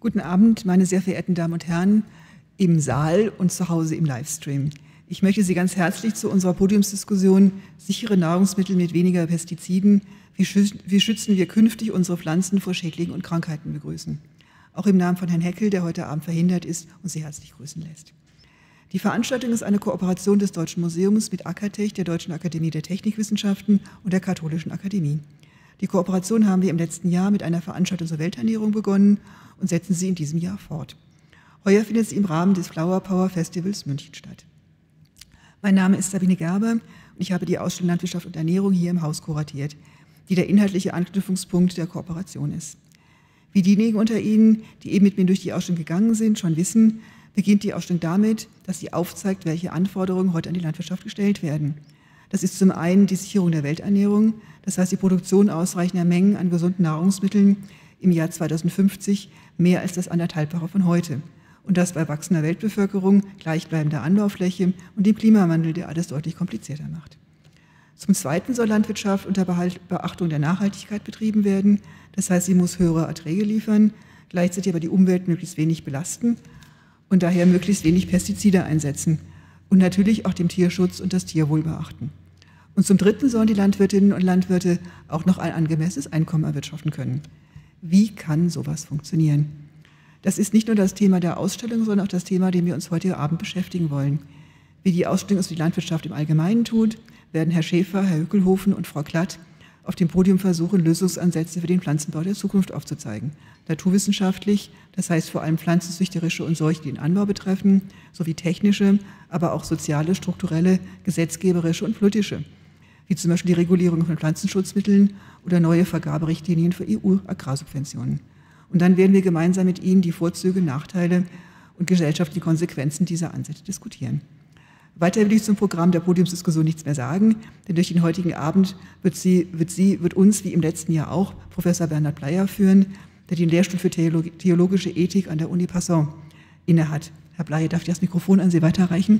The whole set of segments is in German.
Guten Abend, meine sehr verehrten Damen und Herren, im Saal und zu Hause im Livestream. Ich möchte Sie ganz herzlich zu unserer Podiumsdiskussion sichere Nahrungsmittel mit weniger Pestiziden, wie schützen wir künftig unsere Pflanzen vor Schädlingen und Krankheiten begrüßen. Auch im Namen von Herrn Heckel, der heute Abend verhindert ist und Sie herzlich grüßen lässt. Die Veranstaltung ist eine Kooperation des Deutschen Museums mit AKTech, der Deutschen Akademie der Technikwissenschaften und der Katholischen Akademie. Die Kooperation haben wir im letzten Jahr mit einer Veranstaltung zur Welternährung begonnen und setzen sie in diesem Jahr fort. Heuer findet sie im Rahmen des Flower Power Festivals München statt. Mein Name ist Sabine Gerber und ich habe die Ausstellung Landwirtschaft und Ernährung hier im Haus kuratiert, die der inhaltliche Anknüpfungspunkt der Kooperation ist. Wie diejenigen unter Ihnen, die eben mit mir durch die Ausstellung gegangen sind, schon wissen, beginnt die Ausstellung damit, dass sie aufzeigt, welche Anforderungen heute an die Landwirtschaft gestellt werden. Das ist zum einen die Sicherung der Welternährung, das heißt die Produktion ausreichender Mengen an gesunden Nahrungsmitteln im Jahr 2050 mehr als das 1,5-fache von heute. Und das bei wachsender Weltbevölkerung, gleichbleibender Anbaufläche und dem Klimawandel, der alles deutlich komplizierter macht. Zum Zweiten soll Landwirtschaft unter Beachtung der Nachhaltigkeit betrieben werden. Das heißt, sie muss höhere Erträge liefern, gleichzeitig aber die Umwelt möglichst wenig belasten und daher möglichst wenig Pestizide einsetzen und natürlich auch den Tierschutz und das Tierwohl beachten. Und zum Dritten sollen die Landwirtinnen und Landwirte auch noch ein angemessenes Einkommen erwirtschaften können. Wie kann sowas funktionieren? Das ist nicht nur das Thema der Ausstellung, sondern auch das Thema, dem wir uns heute Abend beschäftigen wollen. Wie die Ausstellung es für die Landwirtschaft im Allgemeinen tut, werden Herr Schäfer, Herr Hückelhofen und Frau Klatt auf dem Podium versuchen, Lösungsansätze für den Pflanzenbau der Zukunft aufzuzeigen. Naturwissenschaftlich, das heißt vor allem pflanzenzüchterische und solche, die den Anbau betreffen, sowie technische, aber auch soziale, strukturelle, gesetzgeberische und politische, wie zum Beispiel die Regulierung von Pflanzenschutzmitteln oder neue Vergaberichtlinien für EU-Agrarsubventionen. Und dann werden wir gemeinsam mit Ihnen die Vorzüge, Nachteile und gesellschaftliche Konsequenzen dieser Ansätze diskutieren. Weiter will ich zum Programm der Podiumsdiskussion nichts mehr sagen, denn durch den heutigen Abend wird uns, wie im letzten Jahr auch, Professor Bernhard Bleier führen, der den Lehrstuhl für theologische Ethik an der Uni Passau innehat. Herr Bleier, darf ich das Mikrofon an Sie weiterreichen?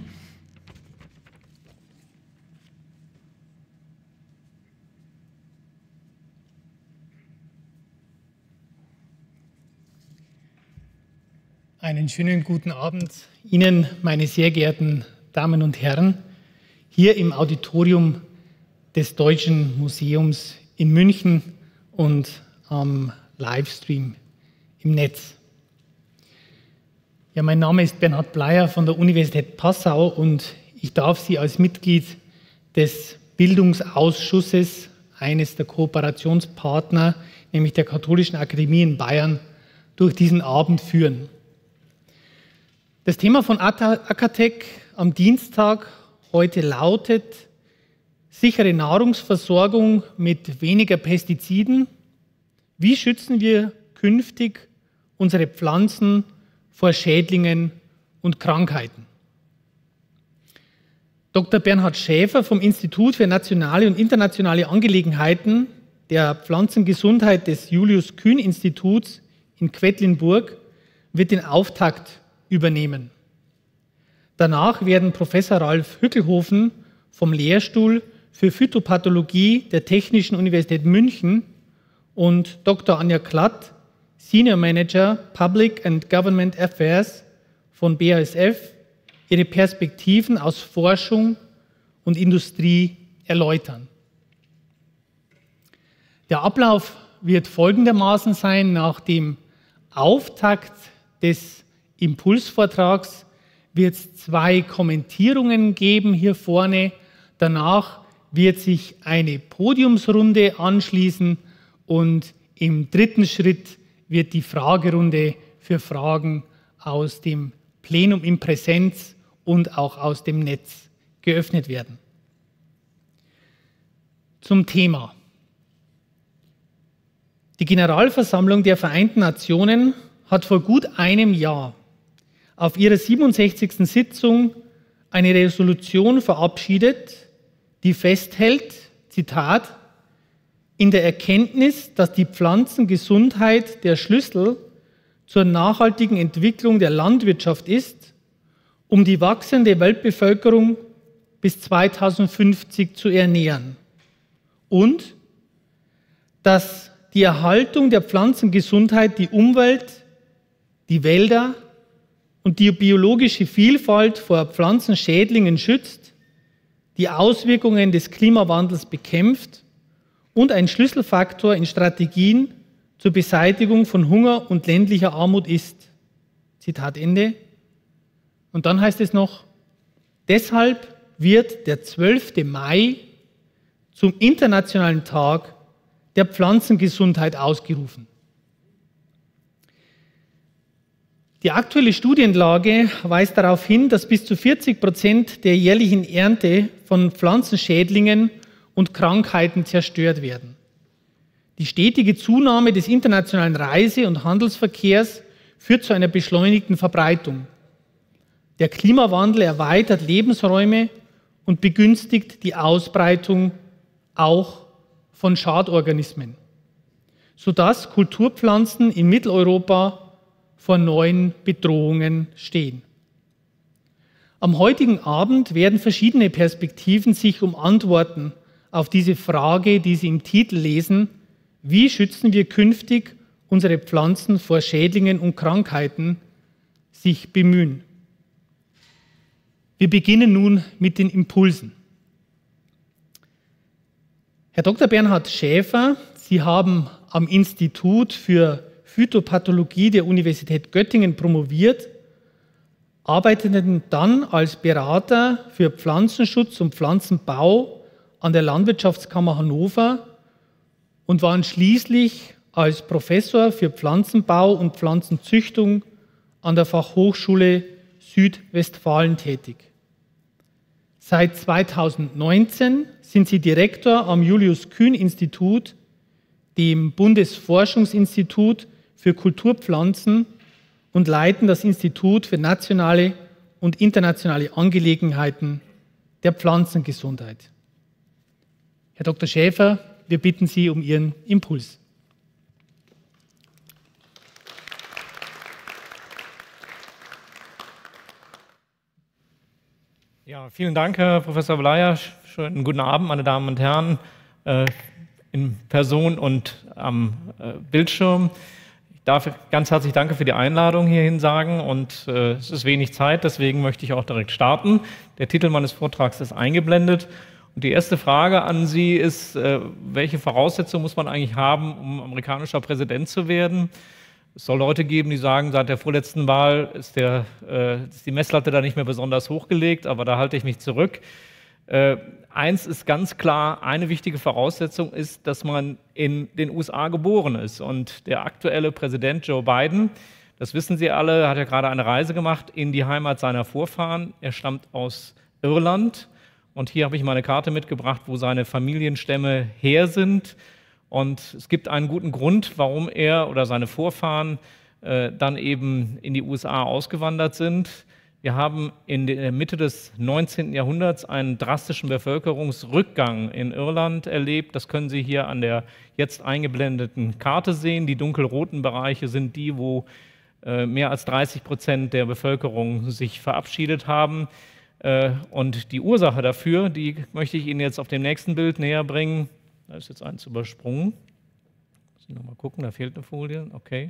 Einen schönen guten Abend Ihnen, meine sehr geehrten Damen und Herren, hier im Auditorium des Deutschen Museums in München und am Livestream im Netz. Ja, mein Name ist Bernhard Bleier von der Universität Passau und ich darf Sie als Mitglied des Bildungsausschusses, eines der Kooperationspartner, nämlich der Katholischen Akademie in Bayern, durch diesen Abend führen. Das Thema von AKTech am Dienstag heute lautet sichere Nahrungsversorgung mit weniger Pestiziden. Wie schützen wir künftig unsere Pflanzen vor Schädlingen und Krankheiten? Dr. Bernhard Schäfer vom Institut für nationale und internationale Angelegenheiten der Pflanzengesundheit des Julius-Kühn-Instituts in Quedlinburg wird den Auftakt übernehmen. Danach werden Professor Ralf Hückelhofen vom Lehrstuhl für Phytopathologie der Technischen Universität München und Dr. Anja Klatt, Senior Manager Public and Government Affairs von BASF, ihre Perspektiven aus Forschung und Industrie erläutern. Der Ablauf wird folgendermaßen sein: Nach dem Auftakt des Impulsvortrags wird es 2 Kommentierungen geben hier vorne. Danach wird sich eine Podiumsrunde anschließen und im dritten Schritt wird die Fragerunde für Fragen aus dem Plenum in Präsenz und auch aus dem Netz geöffnet werden. Zum Thema. Die Generalversammlung der Vereinten Nationen hat vor gut einem Jahr auf ihrer 67. Sitzung eine Resolution verabschiedet, die festhält, Zitat, in der Erkenntnis, dass die Pflanzengesundheit der Schlüssel zur nachhaltigen Entwicklung der Landwirtschaft ist, um die wachsende Weltbevölkerung bis 2050 zu ernähren und dass die Erhaltung der Pflanzengesundheit die Umwelt, die Wälder und die biologische Vielfalt vor Pflanzenschädlingen schützt, die Auswirkungen des Klimawandels bekämpft und ein Schlüsselfaktor in Strategien zur Beseitigung von Hunger und ländlicher Armut ist. Zitat Ende. Und dann heißt es noch, deshalb wird der 12. Mai zum Internationalen Tag der Pflanzengesundheit ausgerufen. Die aktuelle Studienlage weist darauf hin, dass bis zu 40% der jährlichen Ernte von Pflanzenschädlingen und Krankheiten zerstört werden. Die stetige Zunahme des internationalen Reise- und Handelsverkehrs führt zu einer beschleunigten Verbreitung. Der Klimawandel erweitert Lebensräume und begünstigt die Ausbreitung auch von Schadorganismen, sodass Kulturpflanzen in Mitteleuropa vor neuen Bedrohungen stehen. Am heutigen Abend werden verschiedene Perspektiven sich um Antworten auf diese Frage, die Sie im Titel lesen, wie schützen wir künftig unsere Pflanzen vor Schädlingen und Krankheiten, sich bemühen. Wir beginnen nun mit den Impulsen. Herr Dr. Bernhard Schäfer, Sie haben am Institut für Phytopathologie der Universität Göttingen promoviert, arbeiteten dann als Berater für Pflanzenschutz und Pflanzenbau an der Landwirtschaftskammer Hannover und waren schließlich als Professor für Pflanzenbau und Pflanzenzüchtung an der Fachhochschule Südwestfalen tätig. Seit 2019 sind Sie Direktor am Julius-Kühn-Institut, dem Bundesforschungsinstitut für Kulturpflanzen, und leiten das Institut für nationale und internationale Angelegenheiten der Pflanzengesundheit. Herr Dr. Schäfer, wir bitten Sie um Ihren Impuls. Ja, vielen Dank, Herr Professor Bleier. Schönen guten Abend, meine Damen und Herren, in Person und am Bildschirm. Ich darf ganz herzlich Danke für die Einladung hierhin sagen und es ist wenig Zeit, deswegen möchte ich auch direkt starten. Der Titel meines Vortrags ist eingeblendet und die erste Frage an Sie ist, welche Voraussetzungen muss man eigentlich haben, um amerikanischer Präsident zu werden? Es soll Leute geben, die sagen, seit der vorletzten Wahl ist die Messlatte da nicht mehr besonders hochgelegt, aber da halte ich mich zurück. Eins ist ganz klar, eine wichtige Voraussetzung ist, dass man in den USA geboren ist. Und der aktuelle Präsident Joe Biden, das wissen Sie alle, hat ja gerade eine Reise gemacht in die Heimat seiner Vorfahren. Er stammt aus Irland. Und hier habe ich mal eine Karte mitgebracht, wo seine Familienstämme her sind. Und es gibt einen guten Grund, warum er oder seine Vorfahren dann eben in die USA ausgewandert sind. Wir haben in der Mitte des 19. Jahrhunderts einen drastischen Bevölkerungsrückgang in Irland erlebt. Das können Sie hier an der jetzt eingeblendeten Karte sehen. Die dunkelroten Bereiche sind die, wo mehr als 30% der Bevölkerung sich verabschiedet haben. Und die Ursache dafür, die möchte ich Ihnen jetzt auf dem nächsten Bild näher bringen. Da ist jetzt eins übersprungen. Muss ich nochmal gucken, da fehlt eine Folie. Okay.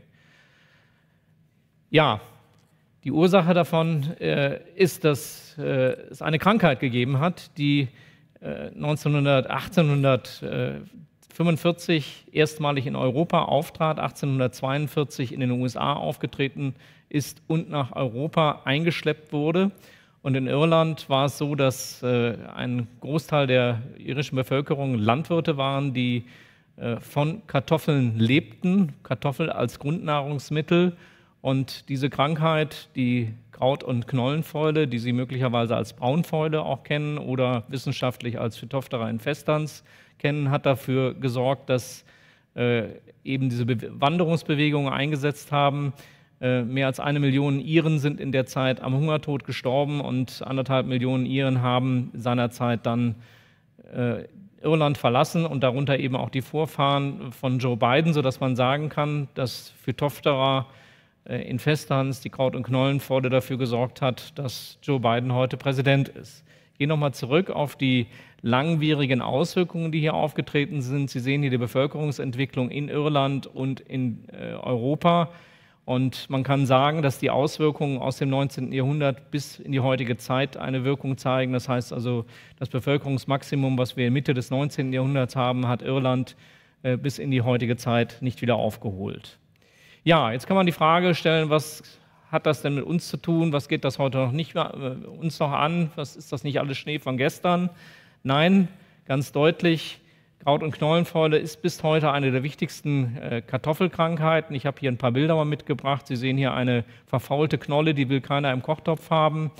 Ja, die Ursache davon ist, dass es eine Krankheit gegeben hat, die 1845 erstmalig in Europa auftrat, 1842 in den USA aufgetreten ist und nach Europa eingeschleppt wurde. Und in Irland war es so, dass ein Großteil der irischen Bevölkerung Landwirte waren, die von Kartoffeln lebten, Kartoffel als Grundnahrungsmittel. Und diese Krankheit, die Kraut- und Knollenfäule, die Sie möglicherweise als Braunfäule auch kennen oder wissenschaftlich als Phytophthora infestans kennen, hat dafür gesorgt, dass eben diese Wanderungsbewegungen eingesetzt haben. Mehr als 1 Million Iren sind in der Zeit am Hungertod gestorben und 1,5 Millionen Iren haben seinerzeit dann Irland verlassen und darunter eben auch die Vorfahren von Joe Biden, sodass man sagen kann, dass Phytophthora infestans, die Kraut- und Knollenfäule, dafür gesorgt hat, dass Joe Biden heute Präsident ist. Ich gehe nochmal zurück auf die langwierigen Auswirkungen, die hier aufgetreten sind. Sie sehen hier die Bevölkerungsentwicklung in Irland und in Europa. Und man kann sagen, dass die Auswirkungen aus dem 19. Jahrhundert bis in die heutige Zeit eine Wirkung zeigen. Das heißt also, das Bevölkerungsmaximum, was wir Mitte des 19. Jahrhunderts haben, hat Irland bis in die heutige Zeit nicht wieder aufgeholt. Ja, jetzt kann man die Frage stellen, was hat das denn mit uns zu tun? Was geht das heute noch nicht mehr, uns noch an? Was ist das nicht alles Schnee von gestern? Nein, ganz deutlich, Kraut- und Knollenfäule ist bis heute eine der wichtigsten Kartoffelkrankheiten. Ich habe hier ein paar Bilder mal mitgebracht. Sie sehen hier eine verfaulte Knolle, die will keiner im Kochtopf haben.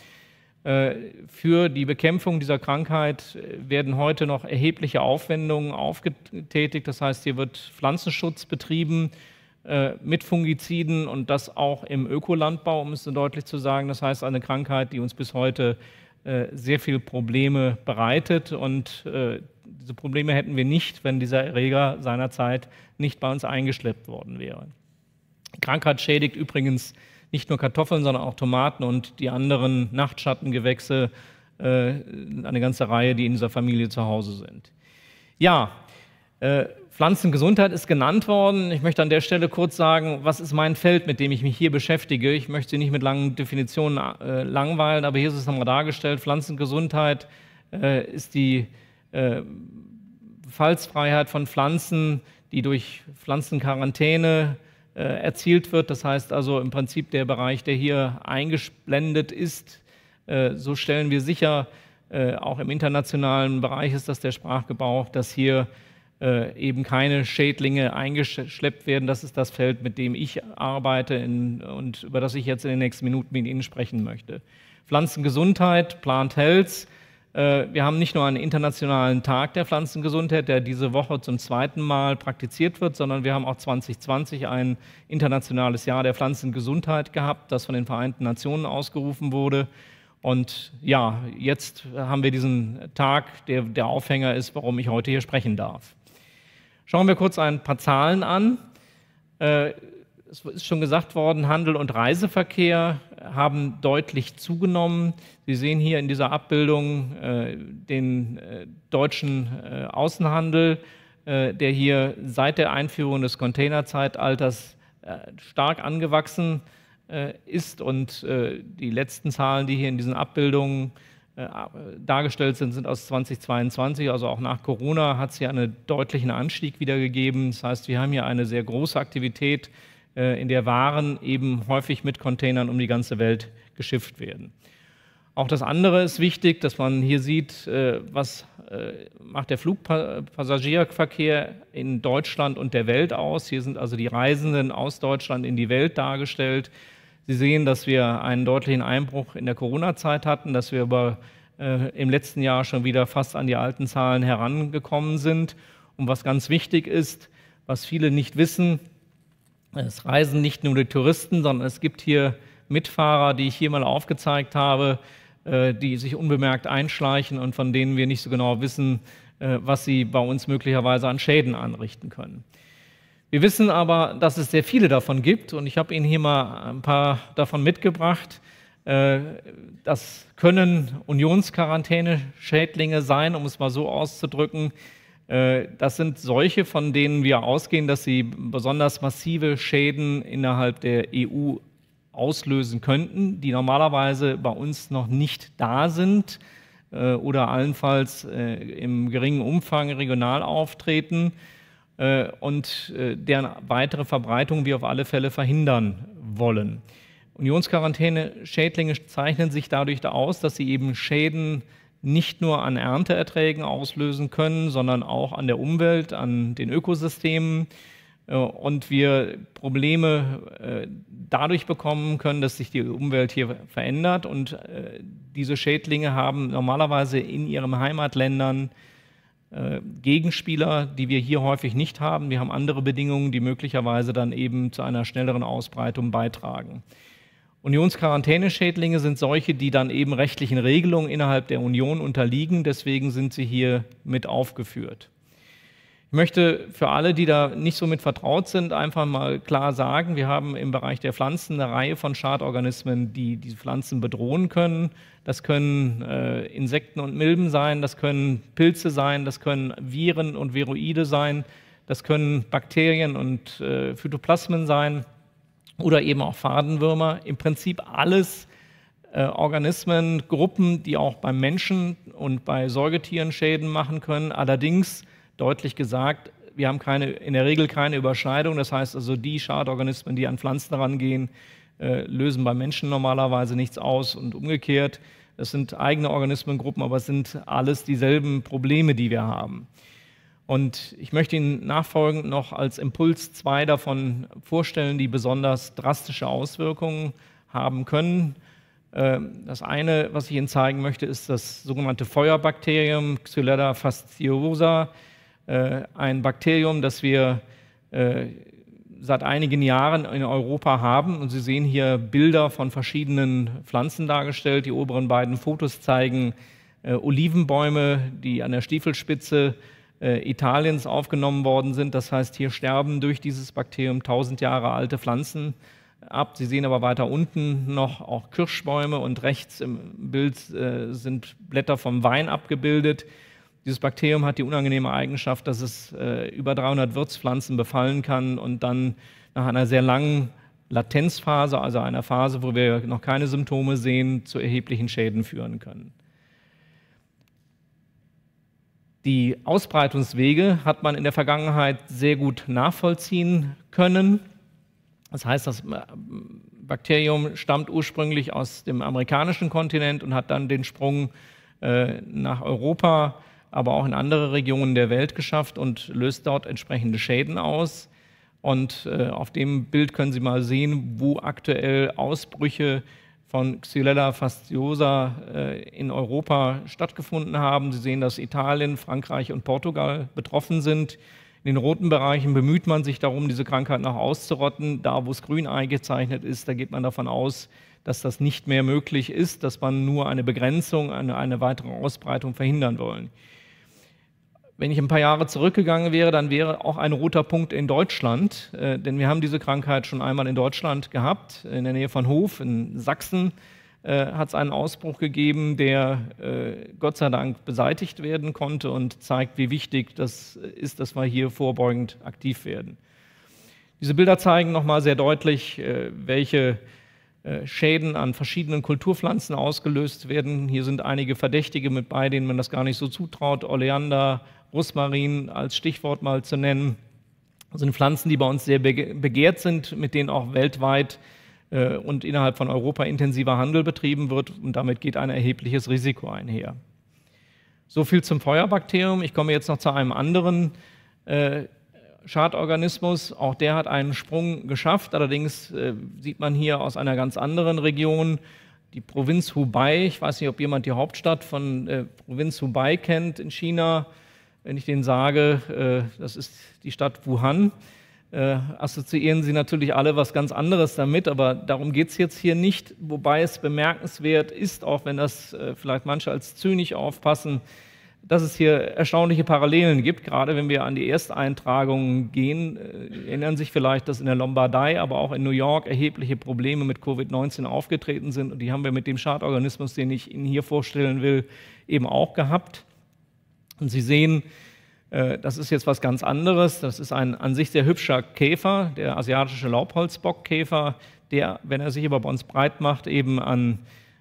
Für die Bekämpfung dieser Krankheit werden heute noch erhebliche Aufwendungen aufgetätigt. Das heißt, hier wird Pflanzenschutz betrieben mit Fungiziden und das auch im Ökolandbau, um es so deutlich zu sagen. Das heißt, eine Krankheit, die uns bis heute sehr viele Probleme bereitet und diese Probleme hätten wir nicht, wenn dieser Erreger seinerzeit nicht bei uns eingeschleppt worden wäre. Die Krankheit schädigt übrigens nicht nur Kartoffeln, sondern auch Tomaten und die anderen Nachtschattengewächse, eine ganze Reihe, die in dieser Familie zu Hause sind. Ja, Pflanzengesundheit ist genannt worden. Ich möchte an der Stelle kurz sagen, was ist mein Feld, mit dem ich mich hier beschäftige. Ich möchte Sie nicht mit langen Definitionen langweilen, aber hier ist es nochmal dargestellt. Pflanzengesundheit ist die Befallsfreiheit von Pflanzen, die durch Pflanzenquarantäne erzielt wird. Das heißt also im Prinzip der Bereich, der hier eingeblendet ist. So stellen wir sicher, auch im internationalen Bereich ist das der Sprachgebrauch, dass hier eben keine Schädlinge eingeschleppt werden. Das ist das Feld, mit dem ich arbeite und über das ich jetzt in den nächsten Minuten mit Ihnen sprechen möchte. Pflanzengesundheit, Plant Health. Wir haben nicht nur einen internationalen Tag der Pflanzengesundheit, der diese Woche zum 2. Mal praktiziert wird, sondern wir haben auch 2020 ein internationales Jahr der Pflanzengesundheit gehabt, das von den Vereinten Nationen ausgerufen wurde. Und ja, jetzt haben wir diesen Tag, der Aufhänger ist, warum ich heute hier sprechen darf. Schauen wir kurz ein paar Zahlen an. Es ist schon gesagt worden, Handel und Reiseverkehr haben deutlich zugenommen. Sie sehen hier in dieser Abbildung den deutschen Außenhandel, der hier seit der Einführung des Containerzeitalters stark angewachsen ist. Und die letzten Zahlen, die hier in diesen Abbildungen dargestellt sind, sind aus 2022. Also auch nach Corona hat es hier einen deutlichen Anstieg wieder gegeben. Das heißt, wir haben hier eine sehr große Aktivität, in der Waren eben häufig mit Containern um die ganze Welt geschifft werden. Auch das andere ist wichtig, dass man hier sieht, was macht der Flugpassagierverkehr in Deutschland und der Welt aus. Hier sind also die Reisenden aus Deutschland in die Welt dargestellt. Sie sehen, dass wir einen deutlichen Einbruch in der Corona-Zeit hatten, dass wir aber im letzten Jahr schon wieder fast an die alten Zahlen herangekommen sind. Und was ganz wichtig ist, was viele nicht wissen, es reisen nicht nur die Touristen, sondern es gibt hier Mitfahrer, die ich hier mal aufgezeigt habe, die sich unbemerkt einschleichen und von denen wir nicht so genau wissen, was sie bei uns möglicherweise an Schäden anrichten können. Wir wissen aber, dass es sehr viele davon gibt und ich habe Ihnen hier mal ein paar davon mitgebracht. Das können Unionsquarantäne-Schädlinge sein, um es mal so auszudrücken. Das sind solche, von denen wir ausgehen, dass sie besonders massive Schäden innerhalb der EU auslösen könnten, die normalerweise bei uns noch nicht da sind oder allenfalls im geringen Umfang regional auftreten und deren weitere Verbreitung wir auf alle Fälle verhindern wollen. Unionsquarantäne-Schädlinge zeichnen sich dadurch aus, dass sie eben Schäden nicht nur an Ernteerträgen auslösen können, sondern auch an der Umwelt, an den Ökosystemen und wir Probleme dadurch bekommen können, dass sich die Umwelt hier verändert und diese Schädlinge haben normalerweise in ihren Heimatländern Gegenspieler, die wir hier häufig nicht haben. Wir haben andere Bedingungen, die möglicherweise dann eben zu einer schnelleren Ausbreitung beitragen. Unionsquarantäneschädlinge sind solche, die dann eben rechtlichen Regelungen innerhalb der Union unterliegen. Deswegen sind sie hier mit aufgeführt. Ich möchte für alle, die da nicht so mit vertraut sind, einfach mal klar sagen, wir haben im Bereich der Pflanzen eine Reihe von Schadorganismen, die diese Pflanzen bedrohen können. Das können Insekten und Milben sein, das können Pilze sein, das können Viren und Viroide sein, das können Bakterien und Phytoplasmen sein. oder eben auch Fadenwürmer. Im Prinzip alles Organismen, Gruppen, die auch beim Menschen und bei Säugetieren Schäden machen können. Allerdings, deutlich gesagt, wir haben in der Regel keine Überschneidung. Das heißt also, die Schadorganismen, die an Pflanzen rangehen, lösen beim Menschen normalerweise nichts aus und umgekehrt. Das sind eigene Organismengruppen, aber es sind alles dieselben Probleme, die wir haben. Und ich möchte Ihnen nachfolgend noch als Impuls 2 davon vorstellen, die besonders drastische Auswirkungen haben können. Das eine, was ich Ihnen zeigen möchte, ist das sogenannte Feuerbakterium Xylella fastidiosa, ein Bakterium, das wir seit einigen Jahren in Europa haben. Und Sie sehen hier Bilder von verschiedenen Pflanzen dargestellt. Die oberen beiden Fotos zeigen Olivenbäume, die an der Stiefelspitze Italiens aufgenommen worden sind. Das heißt, hier sterben durch dieses Bakterium 1000 Jahre alte Pflanzen ab. Sie sehen aber weiter unten noch auch Kirschbäume und rechts im Bild sind Blätter vom Wein abgebildet. Dieses Bakterium hat die unangenehme Eigenschaft, dass es über 300 Wirtspflanzen befallen kann und dann nach einer sehr langen Latenzphase, also einer Phase, wo wir noch keine Symptome sehen, zu erheblichen Schäden führen können. Die Ausbreitungswege hat man in der Vergangenheit sehr gut nachvollziehen können. Das heißt, das Bakterium stammt ursprünglich aus dem amerikanischen Kontinent und hat dann den Sprung nach Europa, aber auch in andere Regionen der Welt geschafft und löst dort entsprechende Schäden aus. Und auf dem Bild können Sie mal sehen, wo aktuell Ausbrüche von Xylella fastidiosa in Europa stattgefunden haben. Sie sehen, dass Italien, Frankreich und Portugal betroffen sind. In den roten Bereichen bemüht man sich darum, diese Krankheit noch auszurotten. Da, wo es grün eingezeichnet ist, da geht man davon aus, dass das nicht mehr möglich ist, dass man nur eine Begrenzung, eine weitere Ausbreitung verhindern wollen. Wenn ich ein paar Jahre zurückgegangen wäre, dann wäre auch ein roter Punkt in Deutschland, denn wir haben diese Krankheit schon einmal in Deutschland gehabt, in der Nähe von Hof in Sachsen hat es einen Ausbruch gegeben, der Gott sei Dank beseitigt werden konnte und zeigt, wie wichtig das ist, dass wir hier vorbeugend aktiv werden. Diese Bilder zeigen nochmal sehr deutlich, welche Schäden an verschiedenen Kulturpflanzen ausgelöst werden. Hier sind einige Verdächtige mit bei, denen man das gar nicht so zutraut. Oleander, Rosmarin als Stichwort mal zu nennen. Das sind Pflanzen, die bei uns sehr begehrt sind, mit denen auch weltweit und innerhalb von Europa intensiver Handel betrieben wird. Und damit geht ein erhebliches Risiko einher. So viel zum Feuerbakterium. Ich komme jetzt noch zu einem anderen Schadorganismus. Auch der hat einen Sprung geschafft. Allerdings sieht man hier aus einer ganz anderen Region die Provinz Hubei. Ich weiß nicht, ob jemand die Hauptstadt von Provinz Hubei kennt in China. Wenn ich denen sage, das ist die Stadt Wuhan, assoziieren Sie natürlich alle was ganz anderes damit, aber darum geht es jetzt hier nicht. Wobei es bemerkenswert ist, auch wenn das vielleicht manche als zynisch aufpassen, dass es hier erstaunliche Parallelen gibt, gerade wenn wir an die Ersteintragungen gehen. Erinnern sich vielleicht, dass in der Lombardei, aber auch in New York erhebliche Probleme mit Covid-19 aufgetreten sind und die haben wir mit dem Schadorganismus, den ich Ihnen hier vorstellen will, eben auch gehabt. Und Sie sehen, das ist jetzt was ganz anderes. Das ist ein an sich sehr hübscher Käfer, der asiatische Laubholzbockkäfer, der, wenn er sich aber bei uns breit macht, eben an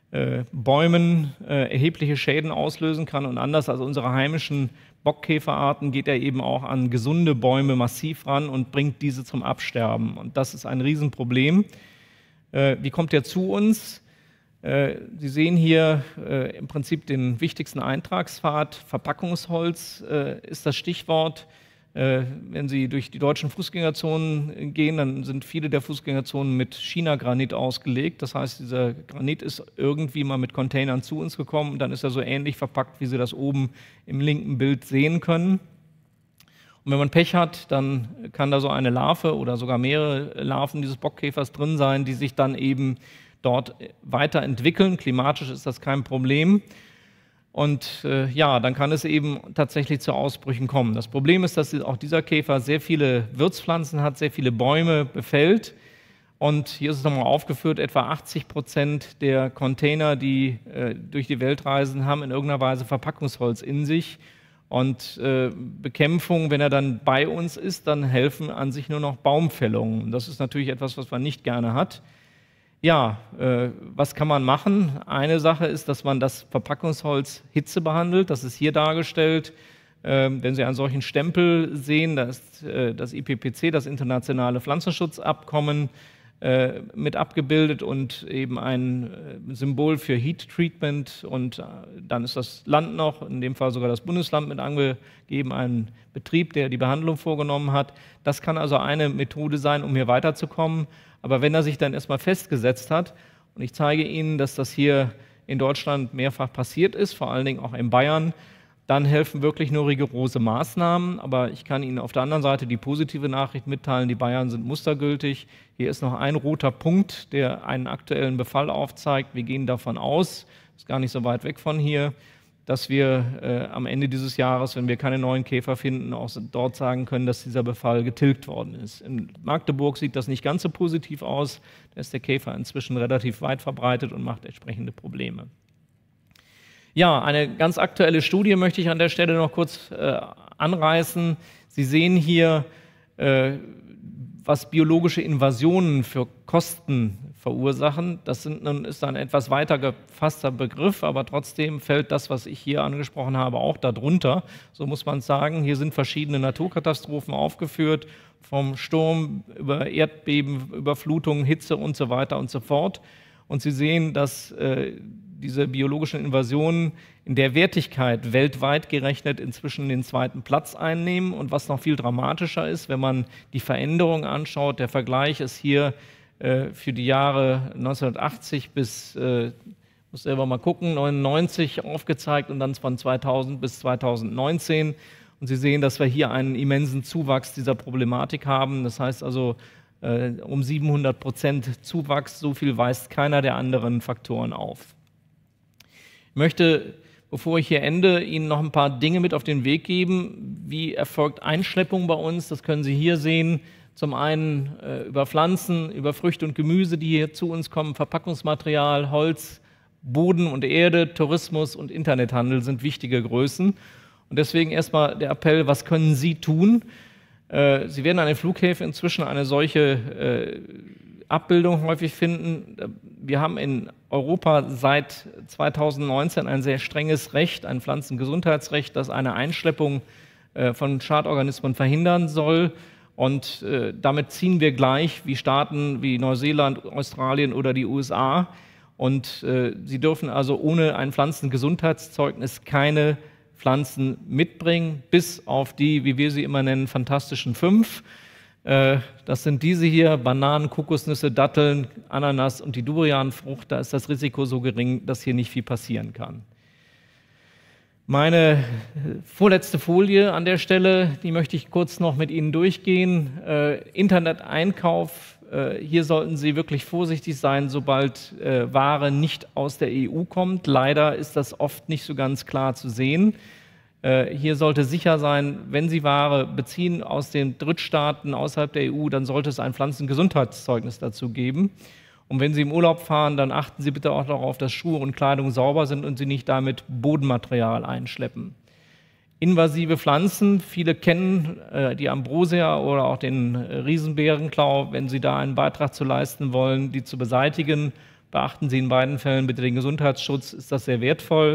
Bäumen erhebliche Schäden auslösen kann. Und anders als unsere heimischen Bockkäferarten geht er eben auch an gesunde Bäume massiv ran und bringt diese zum Absterben. Und das ist ein Riesenproblem. Wie kommt er zu uns? Sie sehen hier im Prinzip den wichtigsten Eintragspfad. Verpackungsholz ist das Stichwort. Wenn Sie durch die deutschen Fußgängerzonen gehen, dann sind viele der Fußgängerzonen mit China-Granit ausgelegt. Das heißt, dieser Granit ist irgendwie mal mit Containern zu uns gekommen und dann ist er so ähnlich verpackt, wie Sie das oben im linken Bild sehen können. Und wenn man Pech hat, dann kann da so eine Larve oder sogar mehrere Larven dieses Bockkäfers drin sein, die sich dann eben dort weiterentwickeln. Klimatisch ist das kein Problem. Und ja, dann kann es eben tatsächlich zu Ausbrüchen kommen. Das Problem ist, dass auch dieser Käfer sehr viele Wirtspflanzen hat, sehr viele Bäume befällt. Und hier ist es nochmal aufgeführt, etwa 80% der Container, die durch die Welt reisen, haben in irgendeiner Weise Verpackungsholz in sich. Und Bekämpfung, wenn er dann bei uns ist, dann helfen an sich nur noch Baumfällungen. Das ist natürlich etwas, was man nicht gerne hat. Ja, was kann man machen? Eine Sache ist, dass man das Verpackungsholz Hitze behandelt. Das ist hier dargestellt. Wenn Sie einen solchen Stempel sehen, da ist das IPPC, das Internationale Pflanzenschutzabkommen, mit abgebildet und eben ein Symbol für Heat Treatment, und dann ist das Land noch, in dem Fall sogar das Bundesland mit angegeben, ein Betrieb, der die Behandlung vorgenommen hat. Das kann also eine Methode sein, um hier weiterzukommen. Aber wenn er sich dann erstmal festgesetzt hat, und ich zeige Ihnen, dass das hier in Deutschland mehrfach passiert ist, vor allen Dingen auch in Bayern, dann helfen wirklich nur rigorose Maßnahmen. Aber ich kann Ihnen auf der anderen Seite die positive Nachricht mitteilen, die Bayern sind mustergültig. Hier ist noch ein roter Punkt, der einen aktuellen Befall aufzeigt. Wir gehen davon aus, ist gar nicht so weit weg von hier, dass wir am Ende dieses Jahres, wenn wir keine neuen Käfer finden, auch dort sagen können, dass dieser Befall getilgt worden ist. In Magdeburg sieht das nicht ganz so positiv aus. Da ist der Käfer inzwischen relativ weit verbreitet und macht entsprechende Probleme. Ja, eine ganz aktuelle Studie möchte ich an der Stelle noch kurz anreißen. Sie sehen hier, was biologische Invasionen für Kosten verursachen. Das ist ein etwas weiter gefasster Begriff, aber trotzdem fällt das, was ich hier angesprochen habe, auch darunter. So muss man sagen. Hier sind verschiedene Naturkatastrophen aufgeführt, vom Sturm über Erdbeben, Überflutungen, Hitze und so weiter und so fort. Und Sie sehen, dass diese biologischen Invasionen in der Wertigkeit weltweit gerechnet inzwischen den zweiten Platz einnehmen. Und was noch viel dramatischer ist, wenn man die Veränderung anschaut, der Vergleich ist hier für die Jahre 1980 bis, muss selber mal gucken, 99 aufgezeigt und dann von 2000 bis 2019. Und Sie sehen, dass wir hier einen immensen Zuwachs dieser Problematik haben. Das heißt also um 700% Zuwachs, so viel weist keiner der anderen Faktoren auf. Ich möchte, bevor ich hier ende, Ihnen noch ein paar Dinge mit auf den Weg geben. Wie erfolgt Einschleppung bei uns? Das können Sie hier sehen. Zum einen über Pflanzen, über Früchte und Gemüse, die hier zu uns kommen, Verpackungsmaterial, Holz, Boden und Erde, Tourismus und Internethandel sind wichtige Größen. Und deswegen erstmal der Appell, was können Sie tun? Sie werden an den Flughäfen inzwischen eine solche Abbildung häufig finden. Wir haben in Europa seit 2019 ein sehr strenges Recht, ein Pflanzengesundheitsrecht, das eine Einschleppung von Schadorganismen verhindern soll. Und damit ziehen wir gleich wie Staaten wie Neuseeland, Australien oder die USA. Und Sie dürfen also ohne ein Pflanzengesundheitszeugnis keine Pflanzen mitbringen, bis auf die, wie wir sie immer nennen, fantastischen 5. Das sind diese hier: Bananen, Kokosnüsse, Datteln, Ananas und die Durianfrucht. Da ist das Risiko so gering, dass hier nicht viel passieren kann. Meine vorletzte Folie an der Stelle, die möchte ich kurz noch mit Ihnen durchgehen. Interneteinkauf, hier sollten Sie wirklich vorsichtig sein, sobald Ware nicht aus der EU kommt. Leider ist das oft nicht so ganz klar zu sehen. Hier sollte sicher sein, wenn Sie Ware beziehen aus den Drittstaaten außerhalb der EU, dann sollte es ein Pflanzengesundheitszeugnis dazu geben. Und wenn Sie im Urlaub fahren, dann achten Sie bitte auch darauf, dass Schuhe und Kleidung sauber sind und Sie nicht damit Bodenmaterial einschleppen. Invasive Pflanzen, viele kennen die Ambrosia oder auch den Riesenbeerenklau. Wenn Sie da einen Beitrag zu leisten wollen, die zu beseitigen, beachten Sie in beiden Fällen bitte den Gesundheitsschutz, ist das sehr wertvoll.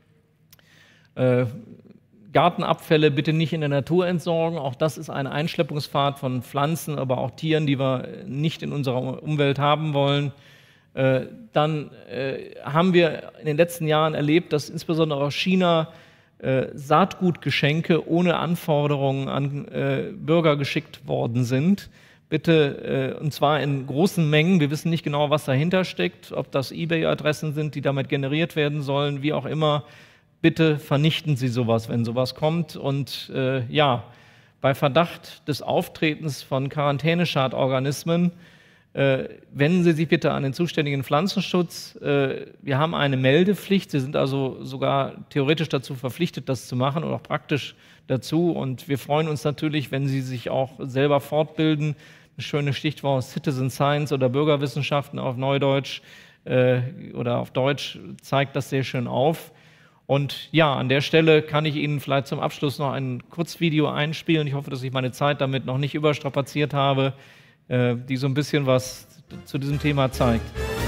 Gartenabfälle bitte nicht in der Natur entsorgen. Auch das ist eine Einschleppungsfahrt von Pflanzen, aber auch Tieren, die wir nicht in unserer Umwelt haben wollen. Dann haben wir in den letzten Jahren erlebt, dass insbesondere aus China Saatgutgeschenke ohne Anforderungen an Bürger geschickt worden sind. Bitte, und zwar in großen Mengen. Wir wissen nicht genau, was dahinter steckt, ob das eBay-Adressen sind, die damit generiert werden sollen, wie auch immer. Bitte vernichten Sie sowas, wenn sowas kommt. Und ja, bei Verdacht des Auftretens von Quarantäneschadorganismen wenden Sie sich bitte an den zuständigen Pflanzenschutz. Wir haben eine Meldepflicht. Sie sind also sogar theoretisch dazu verpflichtet, das zu machen, oder auch praktisch dazu. Und wir freuen uns natürlich, wenn Sie sich auch selber fortbilden. Ein schönes Stichwort Citizen Science oder Bürgerwissenschaften auf Neudeutsch oder auf Deutsch zeigt das sehr schön auf. Und ja, an der Stelle kann ich Ihnen vielleicht zum Abschluss noch ein Kurzvideo einspielen. Ich hoffe, dass ich meine Zeit damit noch nicht überstrapaziert habe, die so ein bisschen was zu diesem Thema zeigt.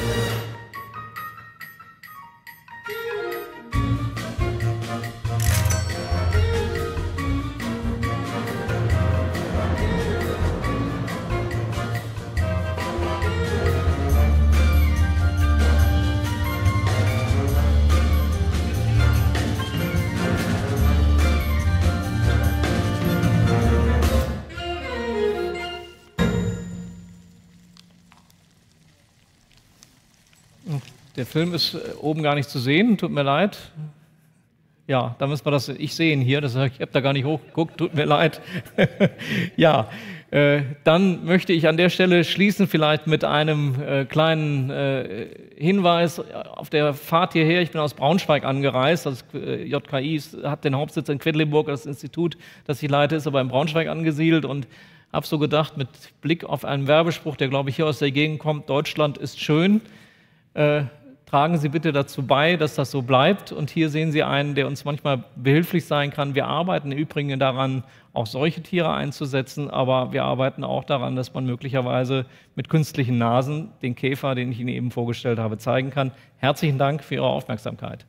Der Film ist oben gar nicht zu sehen, tut mir leid. Ja, da müssen wir das, ich sehe ihn hier, ich habe da gar nicht hochgeguckt, tut mir leid. Ja, dann möchte ich an der Stelle schließen vielleicht mit einem kleinen Hinweis auf der Fahrt hierher. Ich bin aus Braunschweig angereist, das JKI hat den Hauptsitz in Quedlinburg, das Institut, das ich leite, ist aber in Braunschweig angesiedelt und habe so gedacht, mit Blick auf einen Werbespruch, der glaube ich hier aus der Gegend kommt, Deutschland ist schön, tragen Sie bitte dazu bei, dass das so bleibt. Und hier sehen Sie einen, der uns manchmal behilflich sein kann. Wir arbeiten im Übrigen daran, auch solche Tiere einzusetzen, aber wir arbeiten auch daran, dass man möglicherweise mit künstlichen Nasen den Käfer, den ich Ihnen eben vorgestellt habe, zeigen kann. Herzlichen Dank für Ihre Aufmerksamkeit.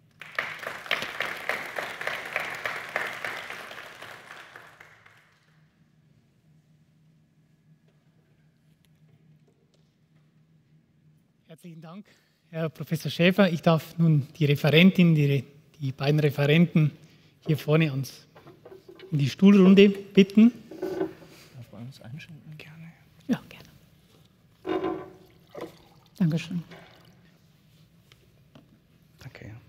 Herzlichen Dank, Herr Professor Schäfer. Ich darf nun die Referentin, die beiden Referenten hier vorne in die Stuhlrunde bitten. Darf man uns einschenken? Gerne. Ja, gerne. Dankeschön. Danke. Ja.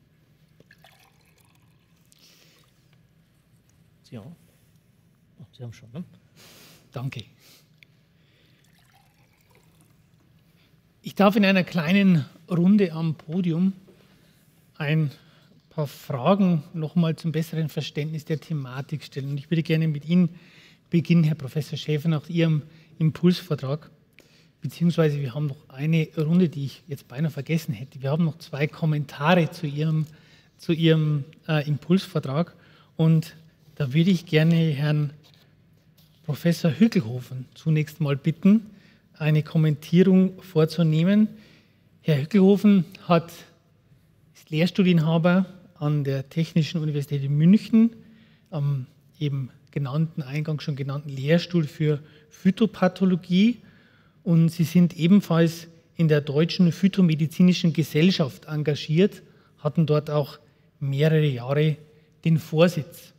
Sie auch? Oh, Sie haben schon, ne? Danke. Ich darf in einer kleinen Runde am Podium ein paar Fragen nochmal zum besseren Verständnis der Thematik stellen. Und ich würde gerne mit Ihnen beginnen, Herr Professor Schäfer, nach Ihrem Impulsvortrag. Beziehungsweise wir haben noch eine Runde, die ich jetzt beinahe vergessen hätte. Wir haben noch 2 Kommentare zu Ihrem Impulsvortrag. Und da würde ich gerne Herrn Professor Hückelhofen zunächst mal bitten, eine Kommentierung vorzunehmen. Herr Hückelhofen ist Lehrstudienhaber an der Technischen Universität in München, am eben eingangs schon genannten Lehrstuhl für Phytopathologie, und Sie sind ebenfalls in der Deutschen Phytomedizinischen Gesellschaft engagiert, hatten dort auch mehrere Jahre den Vorsitz.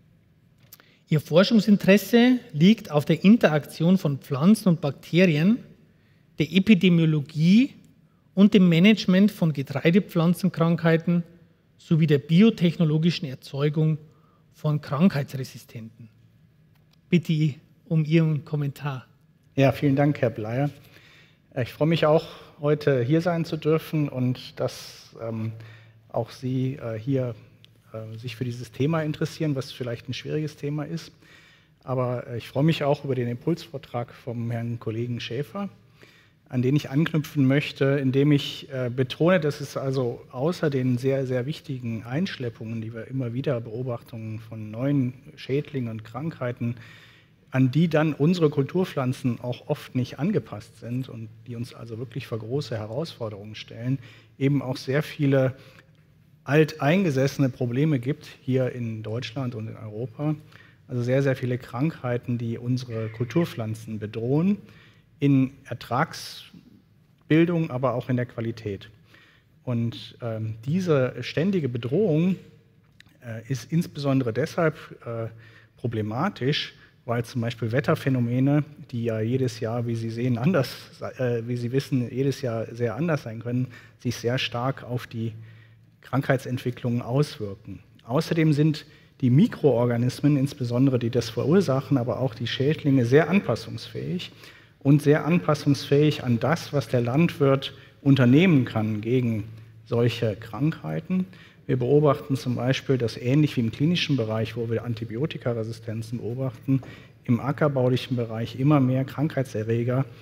Ihr Forschungsinteresse liegt auf der Interaktion von Pflanzen und Bakterien, der Epidemiologie und dem Management von Getreidepflanzenkrankheiten sowie der biotechnologischen Erzeugung von Krankheitsresistenten. Bitte um Ihren Kommentar. Ja, vielen Dank, Herr Bleier. Ich freue mich auch, heute hier sein zu dürfen und dass auch Sie hier sich für dieses Thema interessieren, was vielleicht ein schwieriges Thema ist. Aber ich freue mich auch über den Impulsvortrag vom Herrn Kollegen Schäfer, an den ich anknüpfen möchte, indem ich betone, dass es also außer den sehr, sehr wichtigen Einschleppungen, die wir immer wieder beobachten von neuen Schädlingen und Krankheiten, an die dann unsere Kulturpflanzen auch oft nicht angepasst sind und die uns also wirklich vor große Herausforderungen stellen, eben auch sehr viele alteingesessene Probleme gibt hier in Deutschland und in Europa. Also sehr, sehr viele Krankheiten, die unsere Kulturpflanzen bedrohen, in Ertragsbildung, aber auch in der Qualität. Und diese ständige Bedrohung ist insbesondere deshalb problematisch, weil zum Beispiel Wetterphänomene, die ja jedes Jahr, wie Sie sehen, wie Sie wissen, jedes Jahr sehr anders sein können, sich sehr stark auf die Krankheitsentwicklungen auswirken. Außerdem sind die Mikroorganismen, insbesondere die das verursachen, aber auch die Schädlinge, sehr anpassungsfähig und sehr anpassungsfähig an das, was der Landwirt unternehmen kann gegen solche Krankheiten. Wir beobachten zum Beispiel, dass ähnlich wie im klinischen Bereich, wo wir Antibiotikaresistenzen beobachten, im ackerbaulichen Bereich immer mehr Krankheitserreger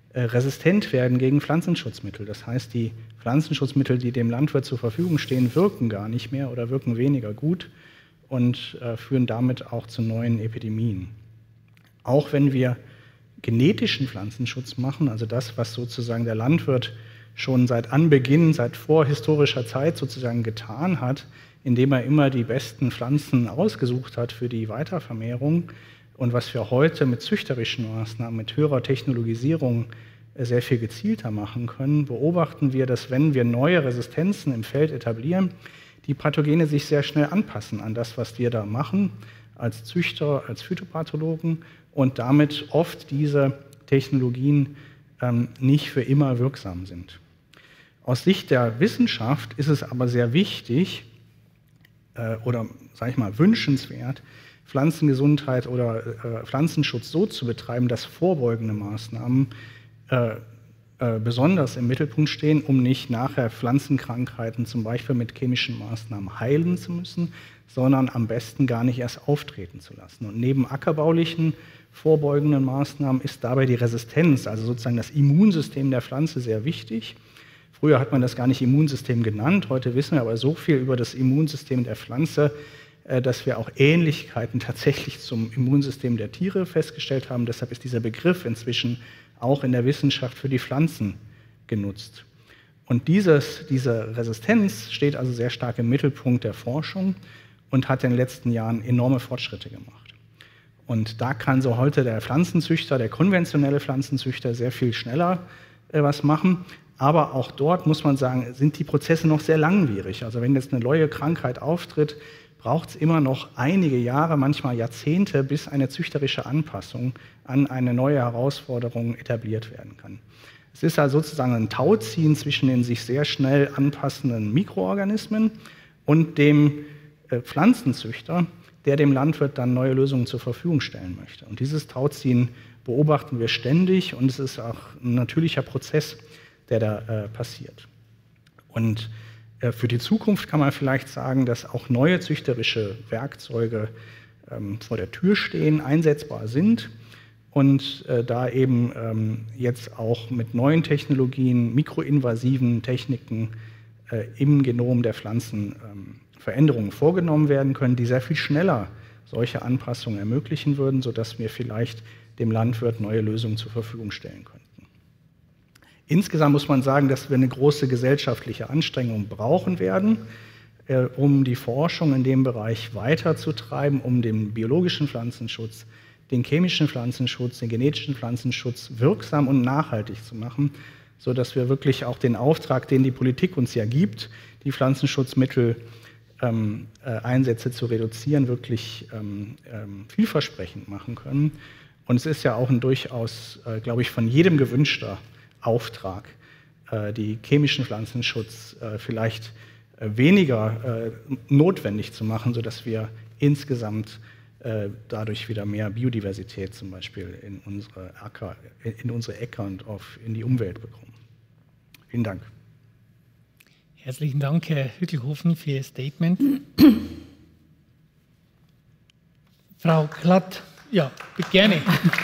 resistent werden gegen Pflanzenschutzmittel. Das heißt, die Pflanzenschutzmittel, die dem Landwirt zur Verfügung stehen, wirken gar nicht mehr oder wirken weniger gut und führen damit auch zu neuen Epidemien. Auch wenn wir genetischen Pflanzenschutz machen, also das, was sozusagen der Landwirt schon seit Anbeginn, seit vorhistorischer Zeit sozusagen getan hat, indem er immer die besten Pflanzen ausgesucht hat für die Weitervermehrung und was wir heute mit züchterischen Maßnahmen, mit höherer Technologisierung sehr viel gezielter machen können, beobachten wir, dass wenn wir neue Resistenzen im Feld etablieren, die Pathogene sich sehr schnell anpassen an das, was wir da machen, als Züchter, als Phytopathologen und damit oft diese Technologien nicht für immer wirksam sind. Aus Sicht der Wissenschaft ist es aber sehr wichtig oder, sage ich mal, wünschenswert, Pflanzengesundheit oder Pflanzenschutz so zu betreiben, dass vorbeugende Maßnahmen besonders im Mittelpunkt stehen, um nicht nachher Pflanzenkrankheiten zum Beispiel mit chemischen Maßnahmen heilen zu müssen, sondern am besten gar nicht erst auftreten zu lassen. Und neben ackerbaulichen vorbeugenden Maßnahmen ist dabei die Resistenz, also sozusagen das Immunsystem der Pflanze, sehr wichtig. Früher hat man das gar nicht Immunsystem genannt, heute wissen wir aber so viel über das Immunsystem der Pflanze, dass wir auch Ähnlichkeiten tatsächlich zum Immunsystem der Tiere festgestellt haben. Deshalb ist dieser Begriff inzwischen auch in der Wissenschaft für die Pflanzen genutzt. Und diese Resistenz steht also sehr stark im Mittelpunkt der Forschung und hat in den letzten Jahren enorme Fortschritte gemacht. Und da kann so heute der Pflanzenzüchter, der konventionelle Pflanzenzüchter sehr viel schneller was machen. Aber auch dort, muss man sagen, sind die Prozesse noch sehr langwierig. Also wenn jetzt eine neue Krankheit auftritt, braucht es immer noch einige Jahre, manchmal Jahrzehnte, bis eine züchterische Anpassung an eine neue Herausforderung etabliert werden kann. Es ist also sozusagen ein Tauziehen zwischen den sich sehr schnell anpassenden Mikroorganismen und dem Pflanzenzüchter, der dem Landwirt dann neue Lösungen zur Verfügung stellen möchte. Und dieses Tauziehen beobachten wir ständig und es ist auch ein natürlicher Prozess, der da passiert. Und für die Zukunft kann man vielleicht sagen, dass auch neue züchterische Werkzeuge vor der Tür stehen, einsetzbar sind und da eben jetzt auch mit neuen Technologien, mikroinvasiven Techniken im Genom der Pflanzen Veränderungen vorgenommen werden können, die sehr viel schneller solche Anpassungen ermöglichen würden, sodass wir vielleicht dem Landwirt neue Lösungen zur Verfügung stellen könnten. Insgesamt muss man sagen, dass wir eine große gesellschaftliche Anstrengung brauchen werden, um die Forschung in dem Bereich weiterzutreiben, um den biologischen Pflanzenschutz, den chemischen Pflanzenschutz, den genetischen Pflanzenschutz wirksam und nachhaltig zu machen, sodass wir wirklich auch den Auftrag, den die Politik uns ja gibt, die Pflanzenschutzmittel Einsätze zu reduzieren, wirklich vielversprechend machen können. Und es ist ja auch ein durchaus, glaube ich, von jedem gewünschter Auftrag, die chemischen Pflanzenschutz vielleicht weniger notwendig zu machen, sodass wir insgesamt dadurch wieder mehr Biodiversität zum Beispiel in unsere Äcker und in die Umwelt bekommen. Vielen Dank. Herzlichen Dank, Herr Hückelhofen, für Ihr Statement. Frau Klatt, ja, gerne.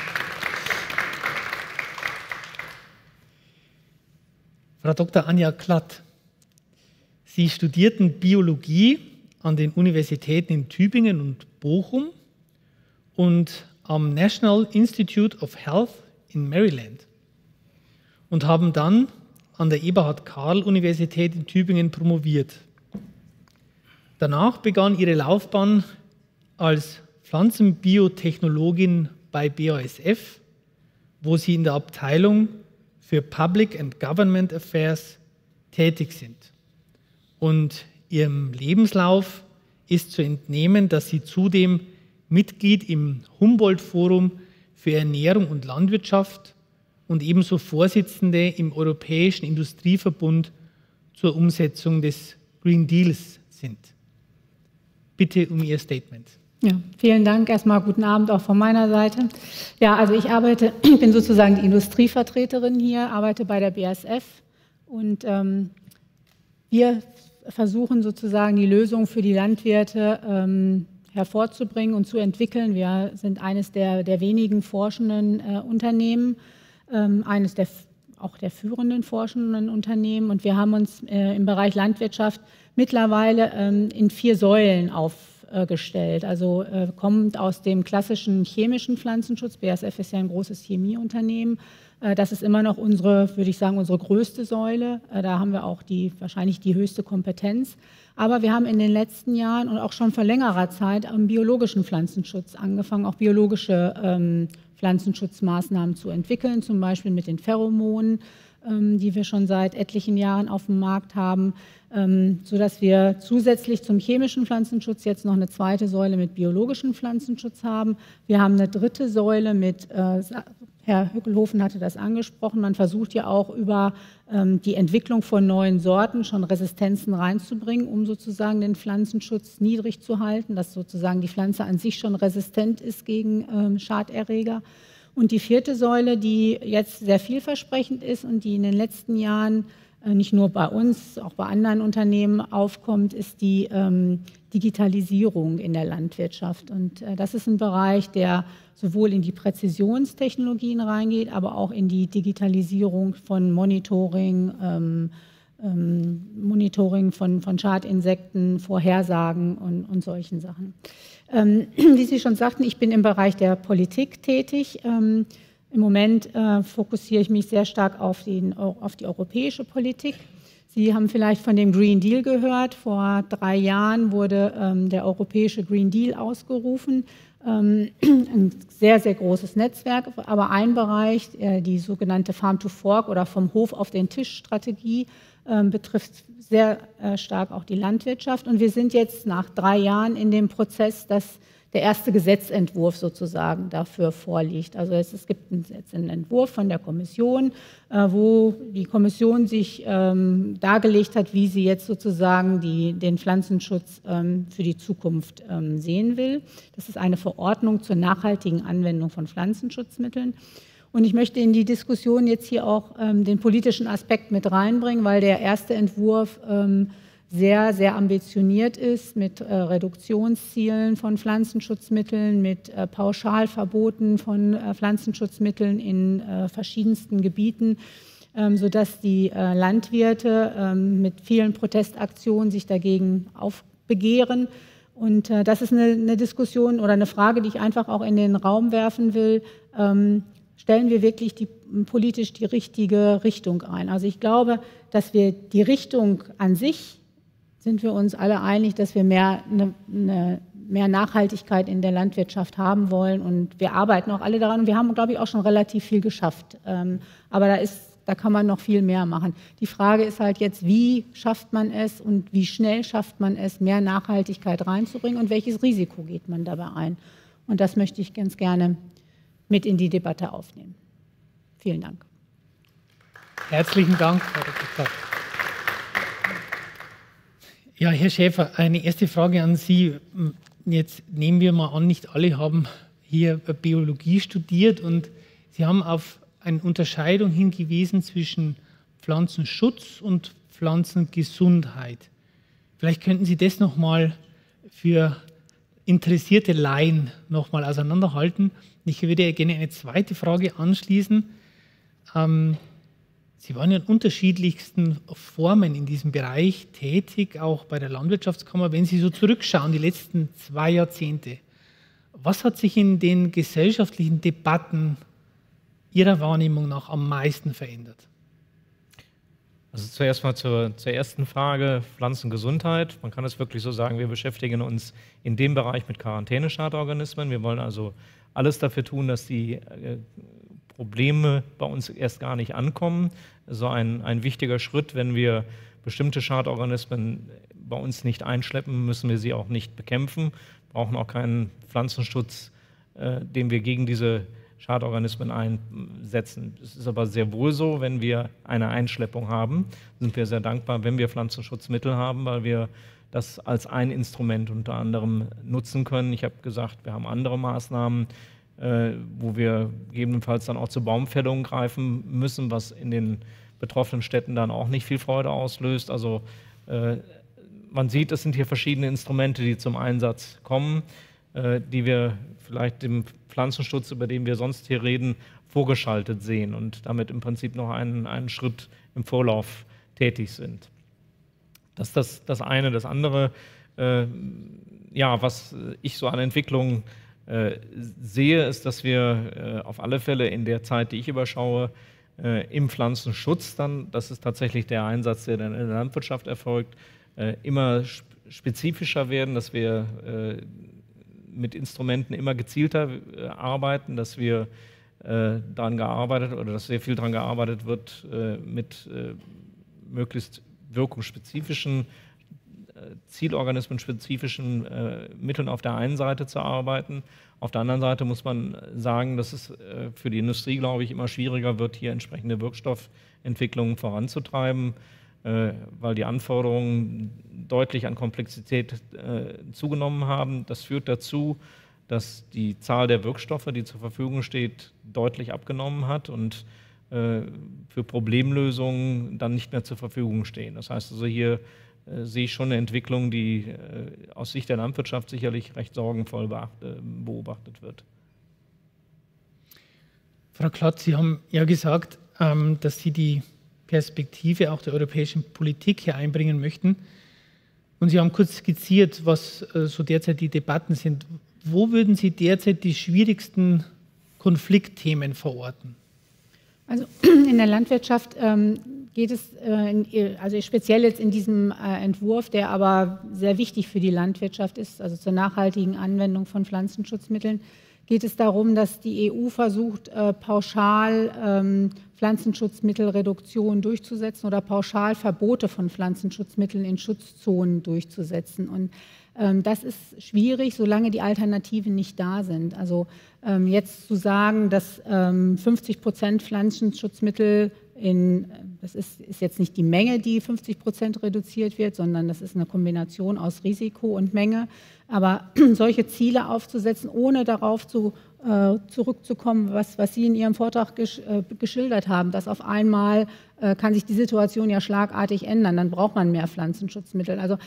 Frau Dr. Anja Klatt, Sie studierten Biologie an den Universitäten in Tübingen und Bochum und am National Institute of Health in Maryland und haben dann an der Eberhard-Karl-Universität in Tübingen promoviert. Danach begann ihre Laufbahn als Pflanzenbiotechnologin bei BASF, wo sie in der Abteilung für Public and Government Affairs tätig sind. Und ihrem Lebenslauf ist zu entnehmen, dass sie zudem Mitglied im Humboldt-Forum für Ernährung und Landwirtschaft und ebenso Vorsitzende im Europäischen Industrieverbund zur Umsetzung des Green Deals sind. Bitte um Ihr Statement. Ja, vielen Dank. Erstmal guten Abend auch von meiner Seite. Ja, also ich bin sozusagen die Industrievertreterin hier, arbeite bei der BASF und wir versuchen sozusagen die Lösung für die Landwirte hervorzubringen und zu entwickeln. Wir sind eines der wenigen forschenden Unternehmen eines auch der führenden forschenden Unternehmen. Und wir haben uns im Bereich Landwirtschaft mittlerweile in 4 Säulen aufgestellt. Also kommend aus dem klassischen chemischen Pflanzenschutz. BASF ist ja ein großes Chemieunternehmen. Das ist immer noch unsere, würde ich sagen, unsere größte Säule. Da haben wir auch wahrscheinlich die höchste Kompetenz. Aber wir haben in den letzten Jahren und auch schon vor längerer Zeit am biologischen Pflanzenschutz angefangen, auch biologische Pflanzenschutzmaßnahmen zu entwickeln, zum Beispiel mit den Pheromonen, die wir schon seit etlichen Jahren auf dem Markt haben, sodass wir zusätzlich zum chemischen Pflanzenschutz jetzt noch eine zweite Säule mit biologischem Pflanzenschutz haben. Wir haben eine dritte Säule mit, Herr Hückelhofen hatte das angesprochen, man versucht ja auch über die Entwicklung von neuen Sorten schon Resistenzen reinzubringen, um sozusagen den Pflanzenschutz niedrig zu halten, dass sozusagen die Pflanze an sich schon resistent ist gegen Schaderreger. Und die vierte Säule, die jetzt sehr vielversprechend ist und die in den letzten Jahren nicht nur bei uns, auch bei anderen Unternehmen aufkommt, ist die Digitalisierung in der Landwirtschaft. Und das ist ein Bereich, der sowohl in die Präzisionstechnologien reingeht, aber auch in die Digitalisierung von Monitoring von Schadinsekten, Vorhersagen und solchen Sachen. Wie Sie schon sagten, ich bin im Bereich der Politik tätig. Im Moment fokussiere ich mich sehr stark auf die europäische Politik. Sie haben vielleicht von dem Green Deal gehört. Vor 3 Jahren wurde der europäische Green Deal ausgerufen. Ein sehr, sehr großes Netzwerk, aber ein Bereich, die sogenannte Farm-to-Fork oder vom Hof auf den Tisch-Strategie, betrifft sehr stark auch die Landwirtschaft. Und wir sind jetzt nach 3 Jahren in dem Prozess, dass der erste Gesetzentwurf sozusagen dafür vorliegt. Also es gibt jetzt einen Entwurf von der Kommission, wo die Kommission sich dargelegt hat, wie sie jetzt sozusagen den Pflanzenschutz für die Zukunft sehen will. Das ist eine Verordnung zur nachhaltigen Anwendung von Pflanzenschutzmitteln. Und ich möchte in die Diskussion jetzt hier auch den politischen Aspekt mit reinbringen, weil der erste Entwurf sehr, sehr ambitioniert ist mit Reduktionszielen von Pflanzenschutzmitteln, mit Pauschalverboten von Pflanzenschutzmitteln in verschiedensten Gebieten, sodass die Landwirte mit vielen Protestaktionen sich dagegen aufbegehren. Und das ist eine Diskussion oder eine Frage, die ich einfach auch in den Raum werfen will. Stellen wir wirklich politisch die richtige Richtung ein? Also ich glaube, dass wir die Richtung an sich, sind wir uns alle einig, dass wir mehr Nachhaltigkeit in der Landwirtschaft haben wollen. Und wir arbeiten auch alle daran. Und wir haben, glaube ich, auch schon relativ viel geschafft. Aber da kann man noch viel mehr machen. Die Frage ist halt jetzt, wie schafft man es und wie schnell schafft man es, mehr Nachhaltigkeit reinzubringen und welches Risiko geht man dabei ein? Und das möchte ich ganz gerne mit in die Debatte aufnehmen. Vielen Dank. Herzlichen Dank, Frau Dr. Ja, Herr Schäfer, eine erste Frage an Sie. Jetzt nehmen wir mal an, nicht alle haben hier Biologie studiert und Sie haben auf eine Unterscheidung hingewiesen zwischen Pflanzenschutz und Pflanzengesundheit. Vielleicht könnten Sie das nochmal für interessierte Laien nochmal auseinanderhalten. Ich würde gerne eine zweite Frage anschließen. Sie waren ja in unterschiedlichsten Formen in diesem Bereich tätig, auch bei der Landwirtschaftskammer. Wenn Sie so zurückschauen, die letzten 2 Jahrzehnte, was hat sich in den gesellschaftlichen Debatten Ihrer Wahrnehmung nach am meisten verändert? Also zuerst mal zur ersten Frage, Pflanzengesundheit. Man kann es wirklich so sagen, wir beschäftigen uns in dem Bereich mit Quarantäneschadorganismen. Wir wollen also alles dafür tun, dass die Probleme bei uns erst gar nicht ankommen. So ein wichtiger Schritt, wenn wir bestimmte Schadorganismen bei uns nicht einschleppen, müssen wir sie auch nicht bekämpfen, brauchen auch keinen Pflanzenschutz, den wir gegen diese Schadorganismen einsetzen. Es ist aber sehr wohl so, wenn wir eine Einschleppung haben, sind wir sehr dankbar, wenn wir Pflanzenschutzmittel haben, weil wir das als ein Instrument unter anderem nutzen können. Ich habe gesagt, wir haben andere Maßnahmen, wo wir gegebenenfalls dann auch zur Baumfällung greifen müssen, was in den betroffenen Städten dann auch nicht viel Freude auslöst. Also man sieht, es sind hier verschiedene Instrumente, die zum Einsatz kommen. die wir vielleicht dem Pflanzenschutz, über den wir sonst hier reden, vorgeschaltet sehen und damit im Prinzip noch einen Schritt im Vorlauf tätig sind. Das ist das eine. Das andere, was ich so an Entwicklungen sehe, ist, dass wir auf alle Fälle in der Zeit, die ich überschaue, im Pflanzenschutz dann, das ist tatsächlich der Einsatz, der dann in der Landwirtschaft erfolgt, immer spezifischer werden, dass wir mit Instrumenten immer gezielter arbeiten, dass wir daran gearbeitet oder dass sehr viel daran gearbeitet wird, mit möglichst wirkungsspezifischen, zielorganismenspezifischen Mitteln auf der einen Seite zu arbeiten. Auf der anderen Seite muss man sagen, dass es für die Industrie, glaube ich, immer schwieriger wird, hier entsprechende Wirkstoffentwicklungen voranzutreiben, weil die Anforderungen deutlich an Komplexität zugenommen haben. Das führt dazu, dass die Zahl der Wirkstoffe, die zur Verfügung steht, deutlich abgenommen hat und für Problemlösungen dann nicht mehr zur Verfügung stehen. Das heißt also, hier sehe ich schon eine Entwicklung, die aus Sicht der Landwirtschaft sicherlich recht sorgenvoll beobachtet wird. Frau Klatt, Sie haben ja gesagt, dass Sie die Perspektive auch der europäischen Politik hier einbringen möchten. Und Sie haben kurz skizziert, was so derzeit die Debatten sind. Wo würden Sie derzeit die schwierigsten Konfliktthemen verorten? Also in der Landwirtschaft geht es, also speziell jetzt in diesem Entwurf, der aber sehr wichtig für die Landwirtschaft ist, also zur nachhaltigen Anwendung von Pflanzenschutzmitteln, geht es darum, dass die EU versucht, pauschal Pflanzenschutzmittelreduktion durchzusetzen oder pauschal Verbote von Pflanzenschutzmitteln in Schutzzonen durchzusetzen. Und das ist schwierig, solange die Alternativen nicht da sind. Also jetzt zu sagen, dass 50% Pflanzenschutzmittel das ist jetzt nicht die Menge, die 50% reduziert wird, sondern das ist eine Kombination aus Risiko und Menge. Aber solche Ziele aufzusetzen, ohne darauf zurückzukommen, was Sie in Ihrem Vortrag geschildert haben, dass auf einmal kann sich die Situation ja schlagartig ändern, dann braucht man mehr Pflanzenschutzmittel. Also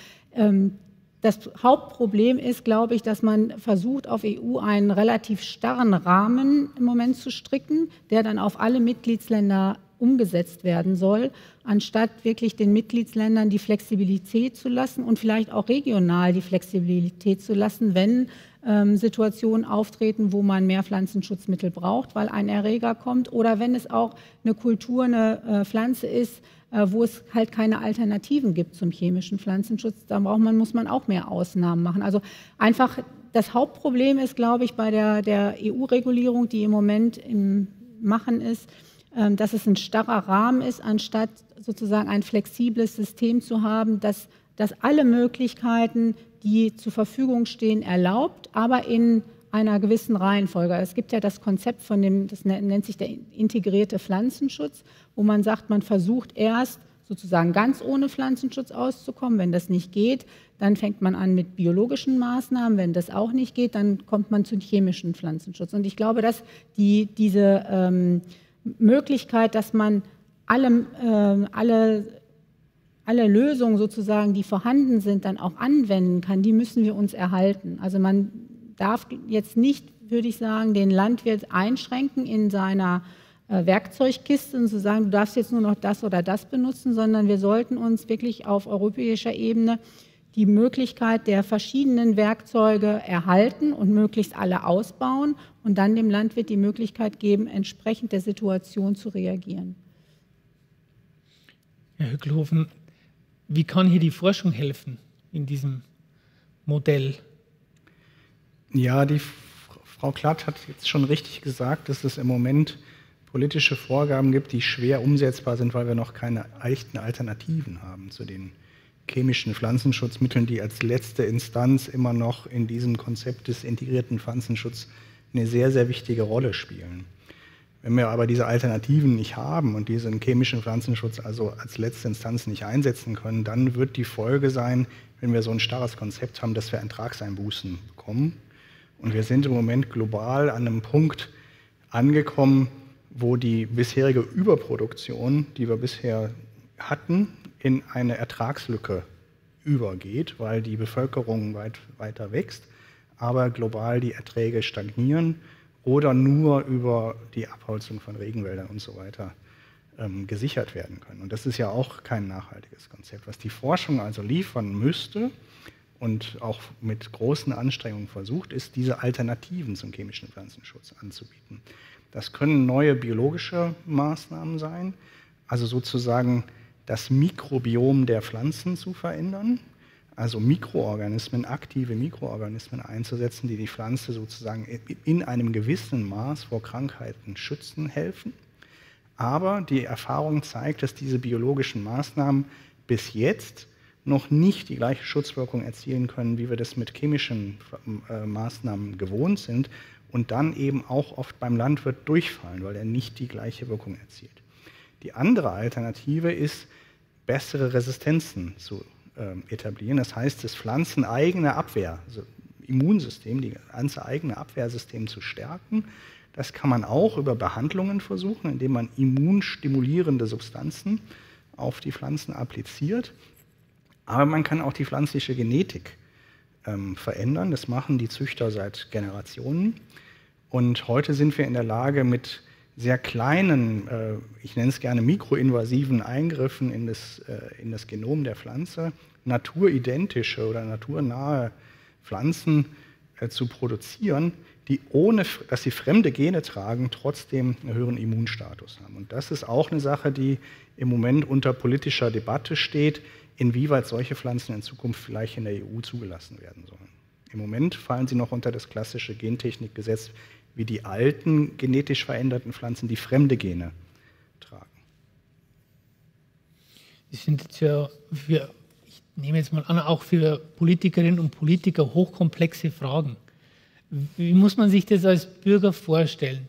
das Hauptproblem ist, glaube ich, dass man versucht, auf EU einen relativ starren Rahmen im Moment zu stricken, der dann auf alle Mitgliedsländer umgesetzt werden soll, anstatt wirklich den Mitgliedsländern die Flexibilität zu lassen und vielleicht auch regional die Flexibilität zu lassen, wenn Situationen auftreten, wo man mehr Pflanzenschutzmittel braucht, weil ein Erreger kommt, oder wenn es auch eine Kultur, eine Pflanze ist, wo es halt keine Alternativen gibt zum chemischen Pflanzenschutz, da muss man auch mehr Ausnahmen machen. Also einfach das Hauptproblem ist, glaube ich, bei der EU-Regulierung, die im Moment im Machen ist, dass es ein starrer Rahmen ist, anstatt sozusagen ein flexibles System zu haben, das alle Möglichkeiten, die zur Verfügung stehen, erlaubt, aber in einer gewissen Reihenfolge. Es gibt ja das Konzept das nennt sich der integrierte Pflanzenschutz, wo man sagt, man versucht erst sozusagen ganz ohne Pflanzenschutz auszukommen. Wenn das nicht geht, dann fängt man an mit biologischen Maßnahmen. Wenn das auch nicht geht, dann kommt man zum chemischen Pflanzenschutz. Und ich glaube, dass diese Möglichkeit, dass man alle Lösungen sozusagen, die vorhanden sind, dann auch anwenden kann, die müssen wir uns erhalten. Also man darf jetzt nicht, würde ich sagen, den Landwirt einschränken in seiner Werkzeugkiste und zu sagen, du darfst jetzt nur noch das oder das benutzen, sondern wir sollten uns wirklich auf europäischer Ebene die Möglichkeit der verschiedenen Werkzeuge erhalten und möglichst alle ausbauen und dann dem Landwirt die Möglichkeit geben, entsprechend der Situation zu reagieren. Herr Hückelhofen, wie kann hier die Forschung helfen in diesem Modell? Ja, die Frau Klatt hat jetzt schon richtig gesagt, dass es im Moment politische Vorgaben gibt, die schwer umsetzbar sind, weil wir noch keine echten Alternativen haben zu den chemischen Pflanzenschutzmitteln, die als letzte Instanz immer noch in diesem Konzept des integrierten Pflanzenschutzes eine sehr, sehr wichtige Rolle spielen. Wenn wir aber diese Alternativen nicht haben und diesen chemischen Pflanzenschutz also als letzte Instanz nicht einsetzen können, dann wird die Folge sein, wenn wir so ein starres Konzept haben, dass wir Ertragseinbußen bekommen. Und wir sind im Moment global an einem Punkt angekommen, wo die bisherige Überproduktion, die wir bisher hatten, in eine Ertragslücke übergeht, weil die Bevölkerung weiter wächst, aber global die Erträge stagnieren oder nur über die Abholzung von Regenwäldern und so weiter gesichert werden können. Und das ist ja auch kein nachhaltiges Konzept. Was die Forschung also liefern müsste und auch mit großen Anstrengungen versucht, ist, diese Alternativen zum chemischen Pflanzenschutz anzubieten. Das können neue biologische Maßnahmen sein, also sozusagen das Mikrobiom der Pflanzen zu verändern, also Mikroorganismen, aktive Mikroorganismen einzusetzen, die die Pflanze sozusagen in einem gewissen Maß vor Krankheiten schützen helfen. Aber die Erfahrung zeigt, dass diese biologischen Maßnahmen bis jetzt noch nicht die gleiche Schutzwirkung erzielen können, wie wir das mit chemischen Maßnahmen gewohnt sind und dann eben auch oft beim Landwirt durchfallen, weil er nicht die gleiche Wirkung erzielt. Die andere Alternative ist, bessere Resistenzen zu etablieren. Das heißt, das pflanzeneigene Abwehr, also Immunsystem, die ganze eigene Abwehrsystem zu stärken. Das kann man auch über Behandlungen versuchen, indem man immunstimulierende Substanzen auf die Pflanzen appliziert. Aber man kann auch die pflanzliche Genetik verändern. Das machen die Züchter seit Generationen. Und heute sind wir in der Lage, mit sehr kleinen, ich nenne es gerne mikroinvasiven Eingriffen in das Genom der Pflanze, naturidentische oder naturnahe Pflanzen zu produzieren, die, ohne dass sie fremde Gene tragen, trotzdem einen höheren Immunstatus haben. Und das ist auch eine Sache, die im Moment unter politischer Debatte steht, inwieweit solche Pflanzen in Zukunft vielleicht in der EU zugelassen werden sollen. Im Moment fallen sie noch unter das klassische Gentechnikgesetz, wie die alten genetisch veränderten Pflanzen, die fremde Gene tragen. Das sind jetzt ja ich nehme jetzt mal an, auch für Politikerinnen und Politiker hochkomplexe Fragen. Wie muss man sich das als Bürger vorstellen?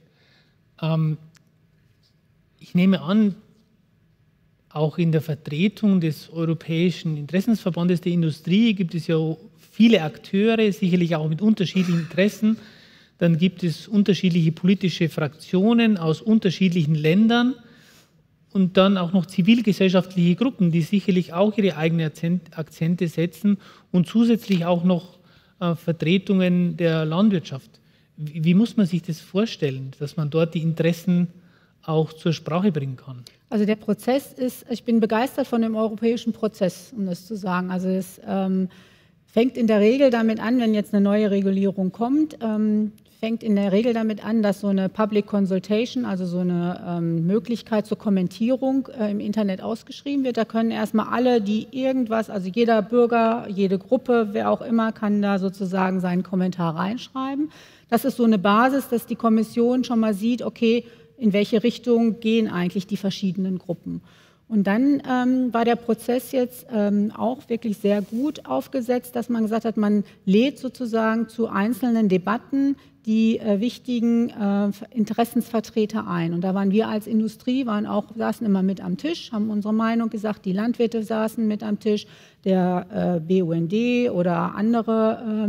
Ich nehme an, auch in der Vertretung des Europäischen Interessensverbandes der Industrie gibt es ja viele Akteure, sicherlich auch mit unterschiedlichen Interessen. Dann gibt es unterschiedliche politische Fraktionen aus unterschiedlichen Ländern und dann auch noch zivilgesellschaftliche Gruppen, die sicherlich auch ihre eigenen Akzente setzen und zusätzlich auch noch Vertretungen der Landwirtschaft. Wie muss man sich das vorstellen, dass man dort die Interessen auch zur Sprache bringen kann? Also der Prozess ist, ich bin begeistert von dem europäischen Prozess, um das zu sagen. Also es fängt in der Regel damit an, wenn jetzt eine neue Regulierung kommt, fängt in der Regel damit an, dass so eine Public Consultation, also so eine Möglichkeit zur Kommentierung im Internet ausgeschrieben wird. Da können erstmal alle, die irgendwas, also jeder Bürger, jede Gruppe, wer auch immer, kann da sozusagen seinen Kommentar reinschreiben. Das ist so eine Basis, dass die Kommission schon mal sieht, okay, in welche Richtung gehen eigentlich die verschiedenen Gruppen. Und dann war der Prozess jetzt auch wirklich sehr gut aufgesetzt, dass man gesagt hat, man lädt sozusagen zu einzelnen Debatten die wichtigen Interessensvertreter ein. Und da waren wir als Industrie, saßen immer mit am Tisch, haben unsere Meinung gesagt, die Landwirte saßen mit am Tisch, der BUND oder andere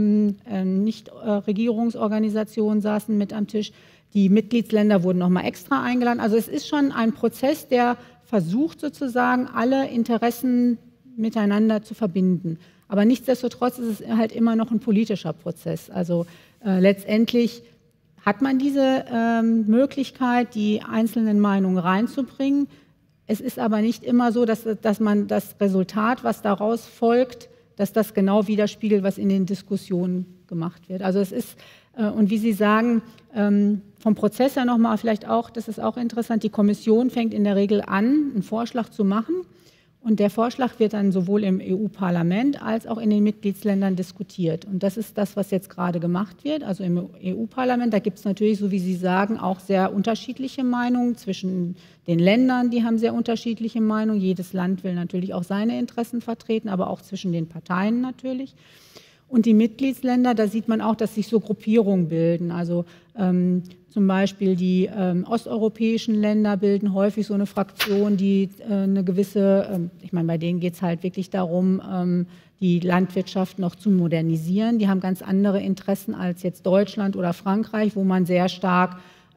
Nichtregierungsorganisationen saßen mit am Tisch. Die Mitgliedsländer wurden nochmal extra eingeladen. Also es ist schon ein Prozess, der versucht sozusagen, alle Interessen miteinander zu verbinden. Aber nichtsdestotrotz ist es halt immer noch ein politischer Prozess. Also letztendlich hat man diese Möglichkeit, die einzelnen Meinungen reinzubringen. Es ist aber nicht immer so, dass man das Resultat, was daraus folgt, dass das genau widerspiegelt, was in den Diskussionen gemacht wird. Also es ist, und wie Sie sagen, vom Prozess her nochmal vielleicht auch, das ist auch interessant, die Kommission fängt in der Regel an, einen Vorschlag zu machen. Und der Vorschlag wird dann sowohl im EU-Parlament als auch in den Mitgliedsländern diskutiert. Und das ist das, was jetzt gerade gemacht wird. Also im EU-Parlament, da gibt es natürlich, so wie Sie sagen, auch sehr unterschiedliche Meinungen zwischen den Ländern, die haben sehr unterschiedliche Meinungen. Jedes Land will natürlich auch seine Interessen vertreten, aber auch zwischen den Parteien natürlich. Und die Mitgliedsländer, da sieht man auch, dass sich so Gruppierungen bilden. Also zum Beispiel die osteuropäischen Länder bilden häufig so eine Fraktion, die eine gewisse, ich meine, bei denen geht es halt wirklich darum, die Landwirtschaft noch zu modernisieren. Die haben ganz andere Interessen als jetzt Deutschland oder Frankreich, wo man sehr stark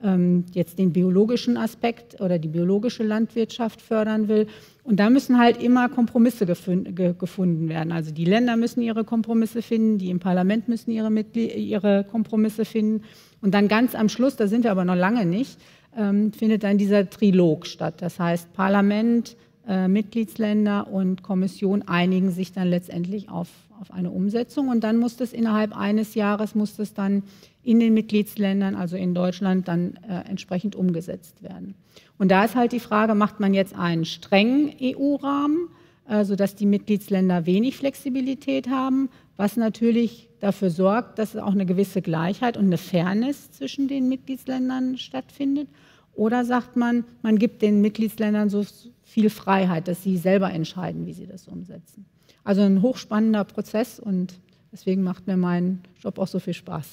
jetzt den biologischen Aspekt oder die biologische Landwirtschaft fördern will. Und da müssen halt immer Kompromisse gefunden werden. Also die Länder müssen ihre Kompromisse finden, die im Parlament müssen ihre Kompromisse finden. Und dann ganz am Schluss, da sind wir aber noch lange nicht, findet dann dieser Trilog statt. Das heißt, Parlament, Mitgliedsländer und Kommission einigen sich dann letztendlich auf eine Umsetzung. Und dann muss das innerhalb eines Jahres, muss das dann in den Mitgliedsländern, also in Deutschland, dann entsprechend umgesetzt werden. Und da ist halt die Frage, macht man jetzt einen strengen EU-Rahmen, sodass die Mitgliedsländer wenig Flexibilität haben, was natürlich dafür sorgt, dass auch eine gewisse Gleichheit und eine Fairness zwischen den Mitgliedsländern stattfindet? Oder sagt man, man gibt den Mitgliedsländern so viel Freiheit, dass sie selber entscheiden, wie sie das umsetzen? Also ein hochspannender Prozess und deswegen macht mir mein Job auch so viel Spaß.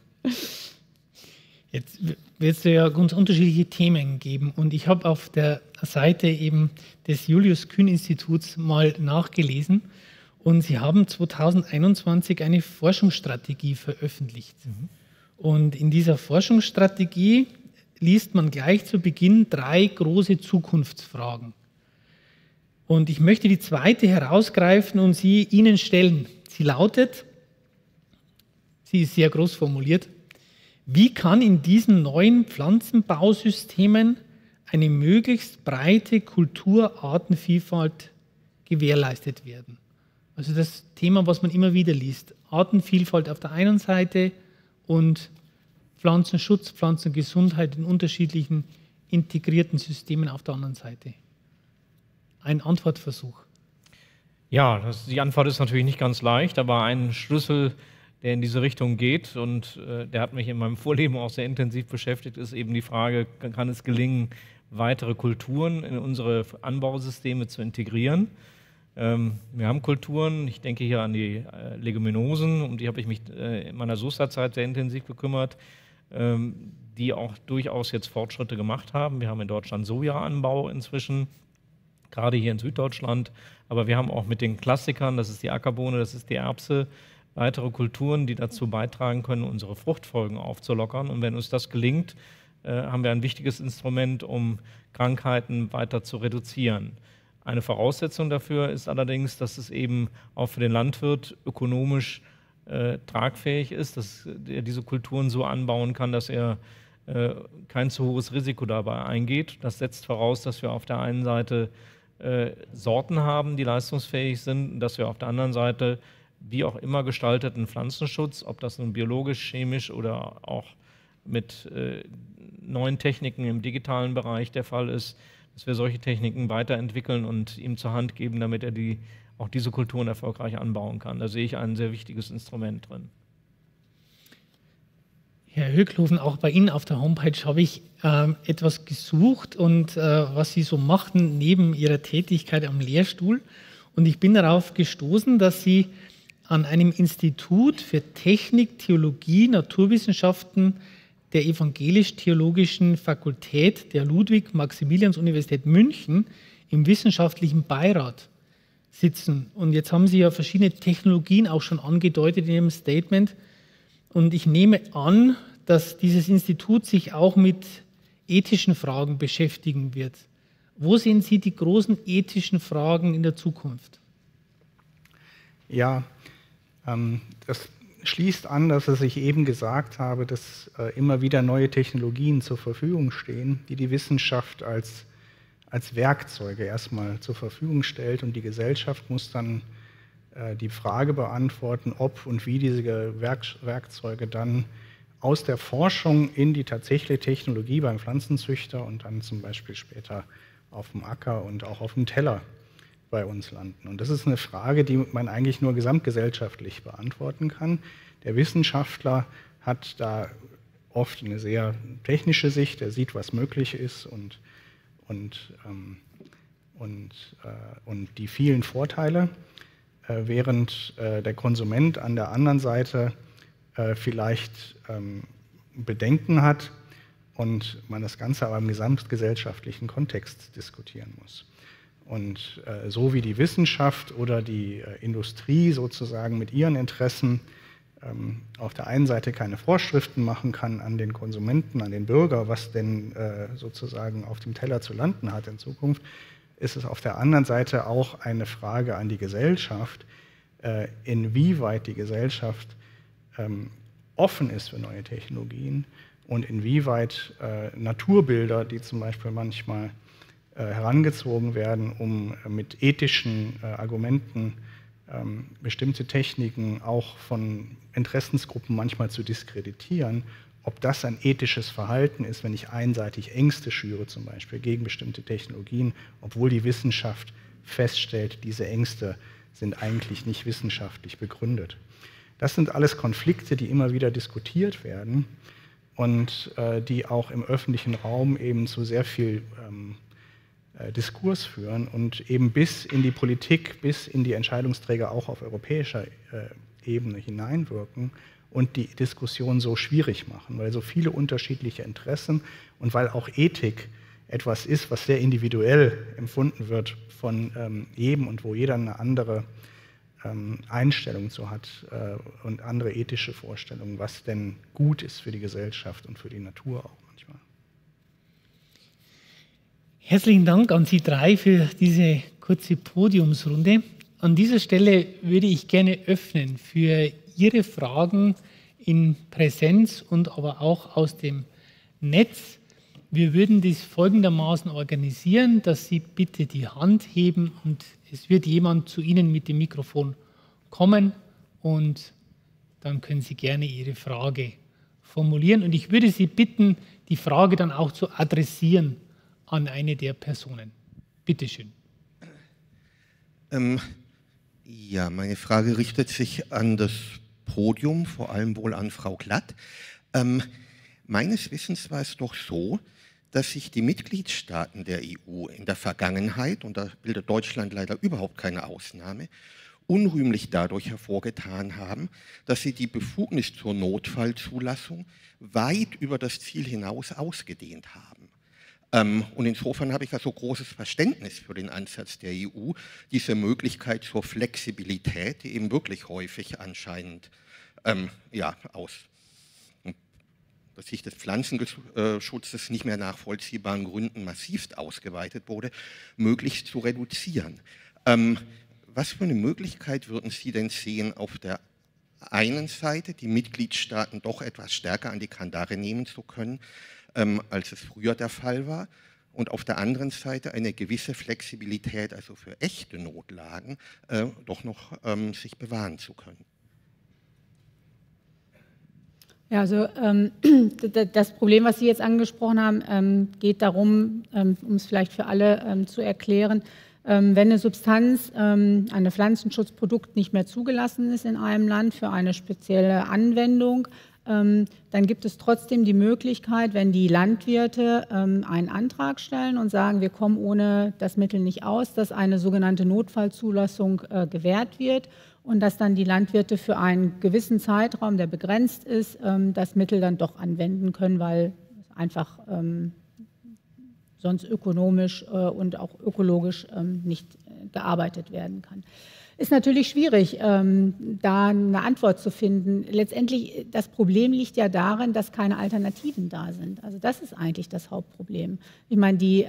Jetzt wird es ja ganz unterschiedliche Themen geben und ich habe auf der Seite eben des Julius-Kühn-Instituts mal nachgelesen und sie haben 2021 eine Forschungsstrategie veröffentlicht. Und in dieser Forschungsstrategie liest man gleich zu Beginn 3 große Zukunftsfragen. Und ich möchte die zweite herausgreifen und sie Ihnen stellen. Sie lautet, sie ist sehr groß formuliert, wie kann in diesen neuen Pflanzenbausystemen eine möglichst breite Kulturartenvielfalt gewährleistet werden? Also das Thema, was man immer wieder liest. Artenvielfalt auf der einen Seite und Pflanzenschutz, Pflanzengesundheit in unterschiedlichen integrierten Systemen auf der anderen Seite. Ein Antwortversuch. Ja, die Antwort ist natürlich nicht ganz leicht, aber ein Schlüssel, der in diese Richtung geht und der hat mich in meinem Vorleben auch sehr intensiv beschäftigt, ist eben die Frage, kann es gelingen, weitere Kulturen in unsere Anbausysteme zu integrieren? Wir haben Kulturen, ich denke hier an die Leguminosen, um die habe ich mich in meiner Soester-Zeit sehr intensiv gekümmert, die auch durchaus jetzt Fortschritte gemacht haben. Wir haben in Deutschland Sojaanbau inzwischen, gerade hier in Süddeutschland, aber wir haben auch mit den Klassikern, das ist die Ackerbohne, das ist die Erbse, weitere Kulturen, die dazu beitragen können, unsere Fruchtfolgen aufzulockern. Und wenn uns das gelingt, haben wir ein wichtiges Instrument, um Krankheiten weiter zu reduzieren. Eine Voraussetzung dafür ist allerdings, dass es eben auch für den Landwirt ökonomisch tragfähig ist, dass er diese Kulturen so anbauen kann, dass er kein zu hohes Risiko dabei eingeht. Das setzt voraus, dass wir auf der einen Seite Sorten haben, die leistungsfähig sind, dass wir auf der anderen Seite wie auch immer gestalteten Pflanzenschutz, ob das nun biologisch, chemisch oder auch mit neuen Techniken im digitalen Bereich der Fall ist, dass wir solche Techniken weiterentwickeln und ihm zur Hand geben, damit er auch diese Kulturen erfolgreich anbauen kann. Da sehe ich ein sehr wichtiges Instrument drin. Herr Höcklofen, auch bei Ihnen auf der Homepage habe ich etwas gesucht und was Sie so machten neben Ihrer Tätigkeit am Lehrstuhl. Und ich bin darauf gestoßen, dass Sie an einem Institut für Technik, Theologie, Naturwissenschaften der Evangelisch-Theologischen Fakultät der Ludwig-Maximilians-Universität München im wissenschaftlichen Beirat sitzen. Und jetzt haben Sie ja verschiedene Technologien auch schon angedeutet in Ihrem Statement. Und ich nehme an, dass dieses Institut sich auch mit ethischen Fragen beschäftigen wird. Wo sehen Sie die großen ethischen Fragen in der Zukunft? Ja, das schließt an, dass ich eben gesagt habe, dass immer wieder neue Technologien zur Verfügung stehen, die die Wissenschaft als Werkzeuge erstmal zur Verfügung stellt und die Gesellschaft muss dann die Frage beantworten, ob und wie diese Werkzeuge dann aus der Forschung in die tatsächliche Technologie beim Pflanzenzüchter und dann zum Beispiel später auf dem Acker und auch auf dem Teller bei uns landen. Und das ist eine Frage, die man eigentlich nur gesamtgesellschaftlich beantworten kann. Der Wissenschaftler hat da oft eine sehr technische Sicht, er sieht, was möglich ist und die vielen Vorteile, während der Konsument an der anderen Seite vielleicht Bedenken hat und man das Ganze aber im gesamtgesellschaftlichen Kontext diskutieren muss. Und so wie die Wissenschaft oder die Industrie sozusagen mit ihren Interessen auf der einen Seite keine Vorschriften machen kann an den Konsumenten, an den Bürger, was denn sozusagen auf dem Teller zu landen hat in Zukunft, ist es auf der anderen Seite auch eine Frage an die Gesellschaft, inwieweit die Gesellschaft offen ist für neue Technologien und inwieweit Naturbilder, die zum Beispiel manchmal herangezogen werden, um mit ethischen Argumenten bestimmte Techniken auch von Interessensgruppen manchmal zu diskreditieren, ob das ein ethisches Verhalten ist, wenn ich einseitig Ängste schüre, zum Beispiel gegen bestimmte Technologien, obwohl die Wissenschaft feststellt, diese Ängste sind eigentlich nicht wissenschaftlich begründet. Das sind alles Konflikte, die immer wieder diskutiert werden und die auch im öffentlichen Raum eben zu sehr viel Diskurs führen und eben bis in die Politik, bis in die Entscheidungsträger auch auf europäischer Ebene hineinwirken und die Diskussion so schwierig machen, weil so viele unterschiedliche Interessen und weil auch Ethik etwas ist, was sehr individuell empfunden wird von jedem und wo jeder eine andere Einstellung zu hat und andere ethische Vorstellungen, was denn gut ist für die Gesellschaft und für die Natur auch manchmal. Herzlichen Dank an Sie drei für diese kurze Podiumsrunde. An dieser Stelle würde ich gerne öffnen für Ihre Fragen in Präsenz und aber auch aus dem Netz. Wir würden das folgendermaßen organisieren, dass Sie bitte die Hand heben und es wird jemand zu Ihnen mit dem Mikrofon kommen und dann können Sie gerne Ihre Frage formulieren. Und ich würde Sie bitten, die Frage dann auch zu adressieren an eine der Personen. Bitte schön. Ja, meine Frage richtet sich an das Podium, vor allem wohl an Frau Glatt. Meines Wissens war es doch so, dass sich die Mitgliedstaaten der EU in der Vergangenheit, und da bildet Deutschland leider überhaupt keine Ausnahme, unrühmlich dadurch hervorgetan haben, dass sie die Befugnis zur Notfallzulassung weit über das Ziel hinaus ausgedehnt haben. Und insofern habe ich also großes Verständnis für den Ansatz der EU, diese Möglichkeit zur Flexibilität, die eben wirklich häufig anscheinend aus Sicht des Pflanzenschutzes nicht mehr nachvollziehbaren Gründen massivst ausgeweitet wurde, möglichst zu reduzieren. Was für eine Möglichkeit würden Sie denn sehen, auf der einen Seite die Mitgliedstaaten doch etwas stärker an die Kandare nehmen zu können, als es früher der Fall war, und auf der anderen Seite eine gewisse Flexibilität, also für echte Notlagen, doch noch sich bewahren zu können? Ja, also das Problem, was Sie jetzt angesprochen haben, geht darum, um es vielleicht für alle zu erklären, wenn eine Substanz, ein Pflanzenschutzprodukt nicht mehr zugelassen ist in einem Land für eine spezielle Anwendung, dann gibt es trotzdem die Möglichkeit, wenn die Landwirte einen Antrag stellen und sagen, wir kommen ohne das Mittel nicht aus, dass eine sogenannte Notfallzulassung gewährt wird und dass dann die Landwirte für einen gewissen Zeitraum, der begrenzt ist, das Mittel dann doch anwenden können, weil es einfach sonst ökonomisch und auch ökologisch nicht gearbeitet werden kann. Ist natürlich schwierig, da eine Antwort zu finden. Letztendlich, das Problem liegt ja darin, dass keine Alternativen da sind. Also das ist eigentlich das Hauptproblem. Ich meine, die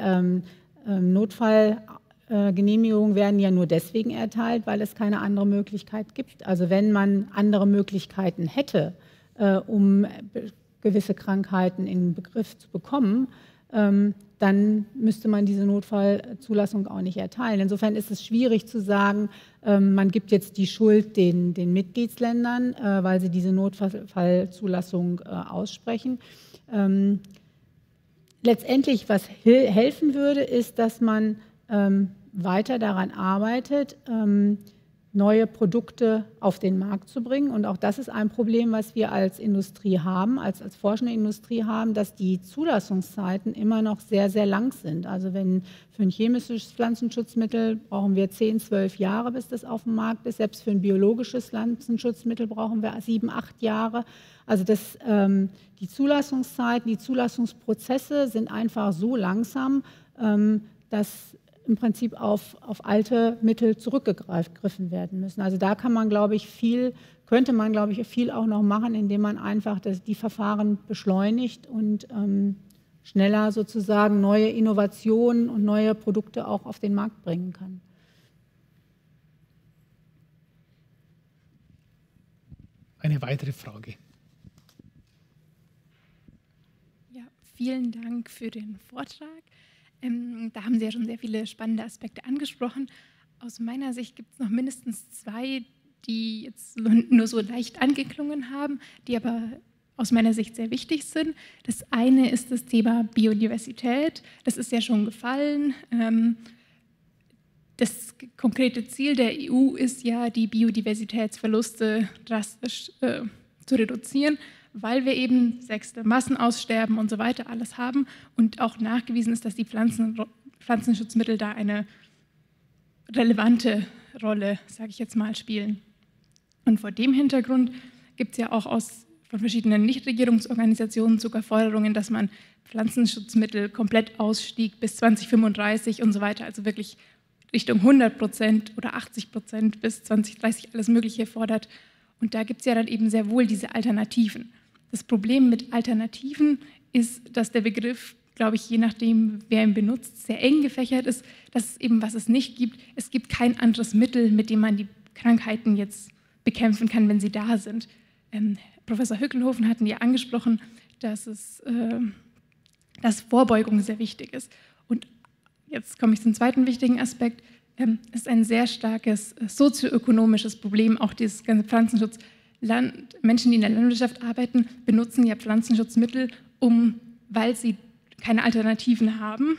Notfallgenehmigungen werden ja nur deswegen erteilt, weil es keine andere Möglichkeit gibt. Also wenn man andere Möglichkeiten hätte, um gewisse Krankheiten in den Begriff zu bekommen, dann müsste man diese Notfallzulassung auch nicht erteilen. Insofern ist es schwierig zu sagen, man gibt jetzt die Schuld den Mitgliedsländern, weil sie diese Notfallzulassung aussprechen. Letztendlich, was helfen würde, ist, dass man weiter daran arbeitet, neue Produkte auf den Markt zu bringen. Und auch das ist ein Problem, was wir als Industrie haben, als forschende Industrie haben, dass die Zulassungszeiten immer noch sehr, sehr lang sind. Also wenn für ein chemisches Pflanzenschutzmittel brauchen wir 10, 12 Jahre, bis das auf dem Markt ist. Selbst für ein biologisches Pflanzenschutzmittel brauchen wir 7, 8 Jahre. Also die Zulassungszeiten, die Zulassungsprozesse sind einfach so langsam, dass im Prinzip auf alte Mittel zurückgegriffen werden müssen. Also da kann man, glaube ich, könnte man viel auch noch machen, indem man einfach die Verfahren beschleunigt und schneller sozusagen neue Innovationen und neue Produkte auch auf den Markt bringen kann. Eine weitere Frage. Ja, vielen Dank für den Vortrag. Da haben Sie ja schon sehr viele spannende Aspekte angesprochen. Aus meiner Sicht gibt es noch mindestens 2, die jetzt nur so leicht angeklungen haben, die aber aus meiner Sicht sehr wichtig sind. Das eine ist das Thema Biodiversität. Das ist ja schon gefallen. Das konkrete Ziel der EU ist ja, die Biodiversitätsverluste drastisch zu reduzieren, weil wir eben sechste Massenaussterben und so weiter alles haben und auch nachgewiesen ist, dass die Pflanzenschutzmittel da eine relevante Rolle, sage ich jetzt mal, spielen. Und vor dem Hintergrund gibt es ja auch von verschiedenen Nichtregierungsorganisationen sogar Forderungen, dass man Pflanzenschutzmittel komplett ausstieg bis 2035 und so weiter, also wirklich Richtung 100% oder 80% bis 2030 alles Mögliche fordert. Und da gibt es ja dann eben sehr wohl diese Alternativen. Das Problem mit Alternativen ist, dass der Begriff, glaube ich, je nachdem, wer ihn benutzt, sehr eng gefächert ist, dass es eben, was es nicht gibt, es gibt kein anderes Mittel, mit dem man die Krankheiten jetzt bekämpfen kann, wenn sie da sind. Professor Hückelhofen hatten ja angesprochen, dass Vorbeugung sehr wichtig ist. Und jetzt komme ich zum zweiten wichtigen Aspekt. Es ist ein sehr starkes sozioökonomisches Problem, auch dieses ganze Pflanzenschutz. Menschen, die in der Landwirtschaft arbeiten, benutzen ja Pflanzenschutzmittel, weil sie keine Alternativen haben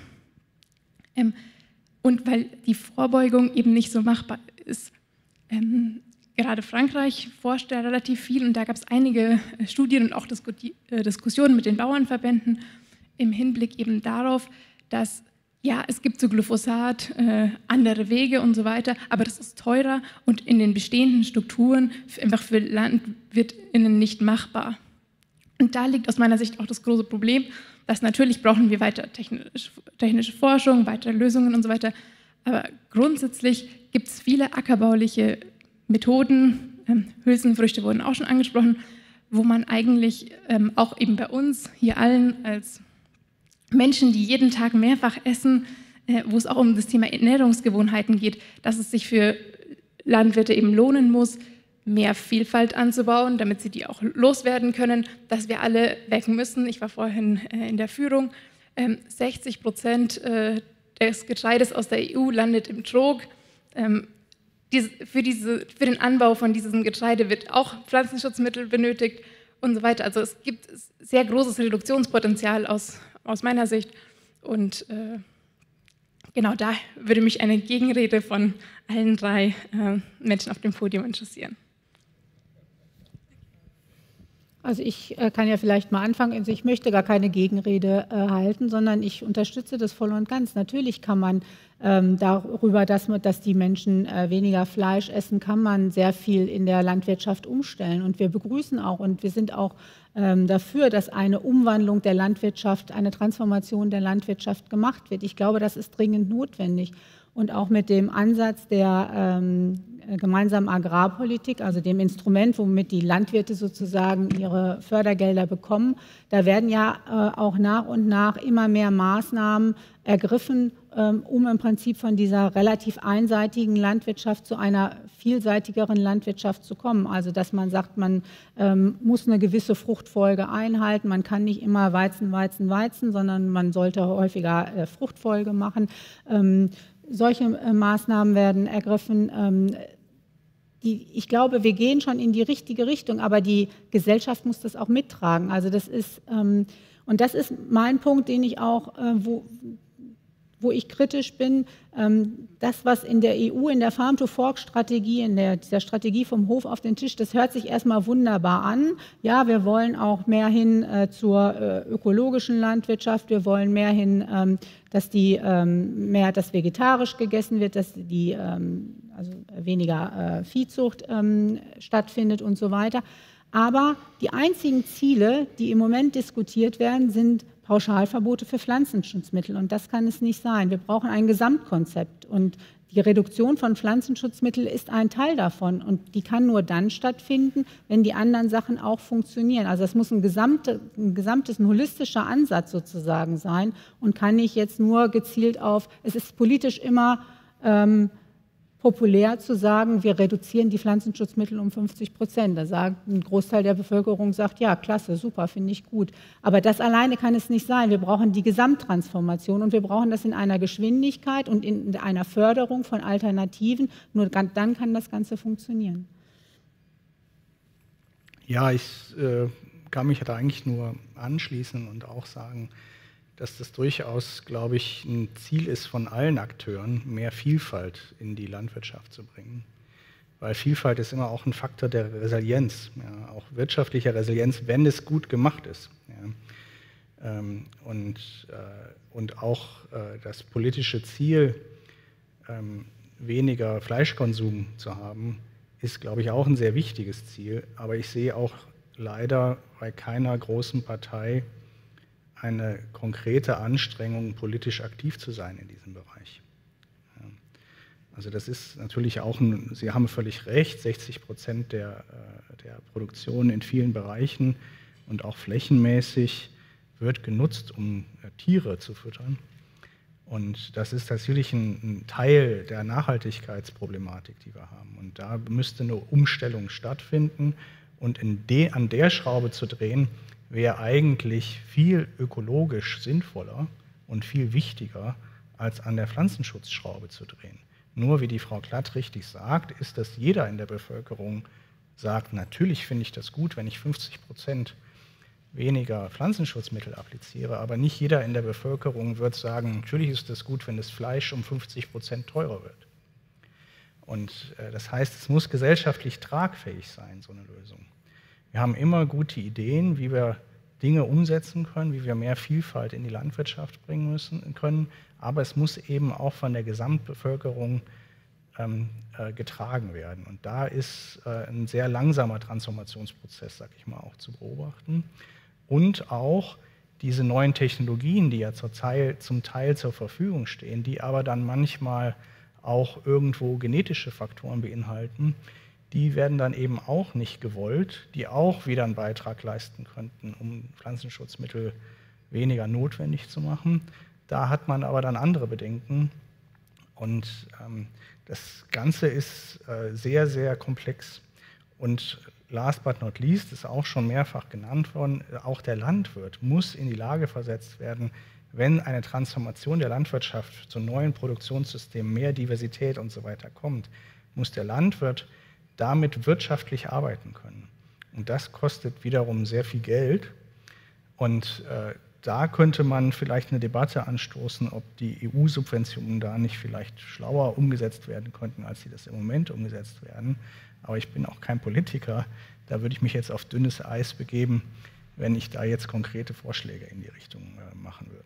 und weil die Vorbeugung eben nicht so machbar ist. Gerade Frankreich forscht ja relativ viel und da gab es einige Studien und auch Diskussionen mit den Bauernverbänden im Hinblick eben darauf, dass ja, es gibt zu Glyphosat andere Wege und so weiter, aber das ist teurer und in den bestehenden Strukturen einfach für LandwirtInnen nicht machbar. Und da liegt aus meiner Sicht auch das große Problem, dass natürlich brauchen wir weiter technische Forschung, weitere Lösungen und so weiter, aber grundsätzlich gibt es viele ackerbauliche Methoden, Hülsenfrüchte wurden auch schon angesprochen, wo man eigentlich auch eben bei uns hier allen als Menschen, die jeden Tag mehrfach essen, wo es auch um das Thema Ernährungsgewohnheiten geht, dass es sich für Landwirte eben lohnen muss, mehr Vielfalt anzubauen, damit sie die auch loswerden können, dass wir alle weg müssen. Ich war vorhin in der Führung. 60% des Getreides aus der EU landet im Trog. Für den Anbau von diesem Getreide wird auch Pflanzenschutzmittel benötigt und so weiter. Also es gibt sehr großes Reduktionspotenzial aus meiner Sicht. Und genau da würde mich eine Gegenrede von allen 3 Menschen auf dem Podium interessieren. Also ich kann ja vielleicht mal anfangen. Also ich möchte gar keine Gegenrede halten, sondern ich unterstütze das voll und ganz. Natürlich kann man darüber, dass die Menschen weniger Fleisch essen, kann man sehr viel in der Landwirtschaft umstellen. Und wir begrüßen auch und wir sind auch dafür, dass eine Umwandlung der Landwirtschaft, eine Transformation der Landwirtschaft gemacht wird. Ich glaube, das ist dringend notwendig. Und auch mit dem Ansatz der gemeinsamen Agrarpolitik, also dem Instrument, womit die Landwirte sozusagen ihre Fördergelder bekommen, da werden ja auch nach und nach immer mehr Maßnahmen ergriffen, um im Prinzip von dieser relativ einseitigen Landwirtschaft zu einer vielseitigeren Landwirtschaft zu kommen. Also dass man sagt, man muss eine gewisse Fruchtfolge einhalten, man kann nicht immer Weizen, Weizen, Weizen, sondern man sollte häufiger Fruchtfolge machen. Solche Maßnahmen werden ergriffen. Ich glaube, wir gehen schon in die richtige Richtung, aber die Gesellschaft muss das auch mittragen. Also das ist, und das ist mein Punkt, den ich auch, wo ich kritisch bin, das, was in der EU, in der Farm-to-Fork-Strategie, in dieser Strategie vom Hof auf den Tisch, das hört sich erstmal wunderbar an. Ja, wir wollen auch mehr hin zur ökologischen Landwirtschaft, wir wollen mehr hin, dass vegetarisch gegessen wird, dass also weniger Viehzucht stattfindet und so weiter. Aber die einzigen Ziele, die im Moment diskutiert werden, sind Pauschalverbote für Pflanzenschutzmittel. Und das kann es nicht sein. Wir brauchen ein Gesamtkonzept. Und die Reduktion von Pflanzenschutzmitteln ist ein Teil davon. Und die kann nur dann stattfinden, wenn die anderen Sachen auch funktionieren. Also es muss ein holistischer Ansatz sozusagen sein und kann nicht jetzt nur gezielt auf, es ist politisch immer populär zu sagen, wir reduzieren die Pflanzenschutzmittel um 50%. Da sagt ein Großteil der Bevölkerung, sagt, ja, klasse, super, finde ich gut. Aber das alleine kann es nicht sein. Wir brauchen die Gesamttransformation und wir brauchen das in einer Geschwindigkeit und in einer Förderung von Alternativen. Nur dann kann das Ganze funktionieren. Ja, ich kann mich da eigentlich nur anschließen und auch sagen, dass das durchaus, glaube ich, ein Ziel ist von allen Akteuren, mehr Vielfalt in die Landwirtschaft zu bringen. Weil Vielfalt ist immer auch ein Faktor der Resilienz, ja, auch wirtschaftlicher Resilienz, wenn es gut gemacht ist. Ja. Und auch das politische Ziel, weniger Fleischkonsum zu haben, ist, glaube ich, auch ein sehr wichtiges Ziel. Aber ich sehe auch leider bei keiner großen Partei eine konkrete Anstrengung, politisch aktiv zu sein in diesem Bereich. Ja. Also das ist natürlich auch, Sie haben völlig recht, 60% der Produktion in vielen Bereichen und auch flächenmäßig wird genutzt, um Tiere zu füttern. Und das ist natürlich ein Teil der Nachhaltigkeitsproblematik, die wir haben. Und da müsste eine Umstellung stattfinden. Und an der Schraube zu drehen, wäre eigentlich viel ökologisch sinnvoller und viel wichtiger, als an der Pflanzenschutzschraube zu drehen. Nur, wie die Frau Klatt richtig sagt, ist, dass jeder in der Bevölkerung sagt, natürlich finde ich das gut, wenn ich 50% weniger Pflanzenschutzmittel appliziere, aber nicht jeder in der Bevölkerung wird sagen, natürlich ist das gut, wenn das Fleisch um 50% teurer wird. Und das heißt, es muss gesellschaftlich tragfähig sein, so eine Lösung. Wir haben immer gute Ideen, wie wir Dinge umsetzen können, wie wir mehr Vielfalt in die Landwirtschaft bringen können, aber es muss eben auch von der Gesamtbevölkerung getragen werden. Und da ist ein sehr langsamer Transformationsprozess, sag ich mal, auch zu beobachten. Und auch diese neuen Technologien, die ja zum Teil zur Verfügung stehen, die aber dann manchmal auch irgendwo genetische Faktoren beinhalten, die werden dann eben auch nicht gewollt, die auch wieder einen Beitrag leisten könnten, um Pflanzenschutzmittel weniger notwendig zu machen. Da hat man aber dann andere Bedenken. Und das Ganze ist sehr, sehr komplex. Und last but not least, ist auch schon mehrfach genannt worden, auch der Landwirt muss in die Lage versetzt werden, wenn eine Transformation der Landwirtschaft zu neuen Produktionssystemen, mehr Diversität und so weiter kommt, muss der Landwirt damit wirtschaftlich arbeiten können. Und das kostet wiederum sehr viel Geld. Und da könnte man vielleicht eine Debatte anstoßen, ob die EU-Subventionen da nicht vielleicht schlauer umgesetzt werden könnten, als sie das im Moment umgesetzt werden. Aber ich bin auch kein Politiker. Da würde ich mich jetzt auf dünnes Eis begeben, wenn ich da jetzt konkrete Vorschläge in die Richtung machen würde.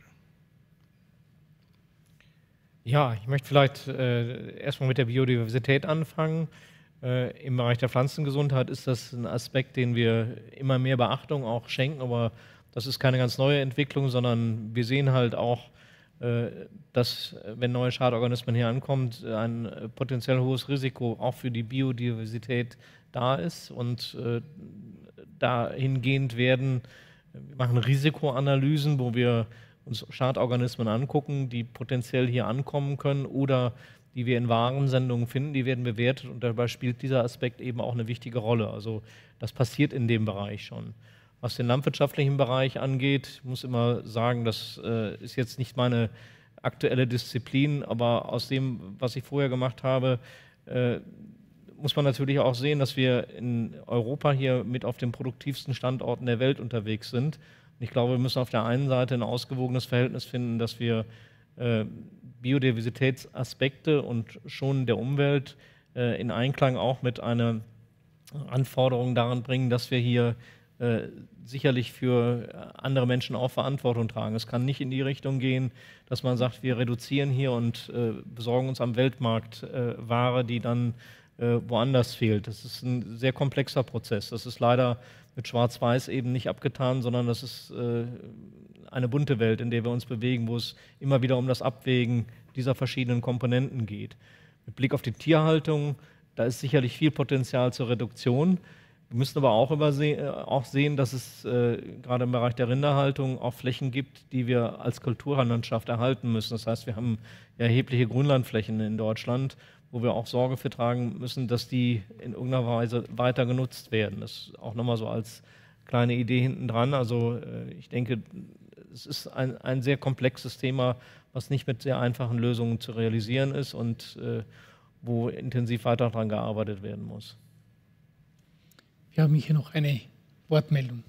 Ja, ich möchte vielleicht erstmal mit der Biodiversität anfangen. Im Bereich der Pflanzengesundheit ist das ein Aspekt, den wir immer mehr Beachtung auch schenken, aber das ist keine ganz neue Entwicklung, sondern wir sehen halt auch, dass, wenn neue Schadorganismen hier ankommen, ein potenziell hohes Risiko auch für die Biodiversität da ist. Und dahingehend wir machen Risikoanalysen, wo wir uns Schadorganismen angucken, die potenziell hier ankommen können oder die wir in Warensendungen finden, die werden bewertet und dabei spielt dieser Aspekt eben auch eine wichtige Rolle. Also das passiert in dem Bereich schon. Was den landwirtschaftlichen Bereich angeht, ich muss immer sagen, das ist jetzt nicht meine aktuelle Disziplin, aber aus dem, was ich vorher gemacht habe, muss man natürlich auch sehen, dass wir in Europa hier mit auf den produktivsten Standorten der Welt unterwegs sind. Und ich glaube, wir müssen auf der einen Seite ein ausgewogenes Verhältnis finden, dass wir Biodiversitätsaspekte und Schonen der Umwelt in Einklang auch mit einer Anforderung daran bringen, dass wir hier sicherlich für andere Menschen auch Verantwortung tragen. Es kann nicht in die Richtung gehen, dass man sagt, wir reduzieren hier und besorgen uns am Weltmarkt Ware, die dann woanders fehlt. Das ist ein sehr komplexer Prozess. Das ist leider mit Schwarz-Weiß eben nicht abgetan, sondern das ist eine bunte Welt, in der wir uns bewegen, wo es immer wieder um das Abwägen dieser verschiedenen Komponenten geht. Mit Blick auf die Tierhaltung, da ist sicherlich viel Potenzial zur Reduktion. Wir müssen aber auch sehen, dass es gerade im Bereich der Rinderhaltung auch Flächen gibt, die wir als Kulturlandschaft erhalten müssen. Das heißt, wir haben erhebliche Grünlandflächen in Deutschland, wo wir auch Sorge für tragen müssen, dass die in irgendeiner Weise weiter genutzt werden. Das ist auch nochmal so als kleine Idee hinten dran. Also ich denke, es ist ein sehr komplexes Thema, was nicht mit sehr einfachen Lösungen zu realisieren ist und wo intensiv weiter daran gearbeitet werden muss. Wir haben hier noch eine Wortmeldung.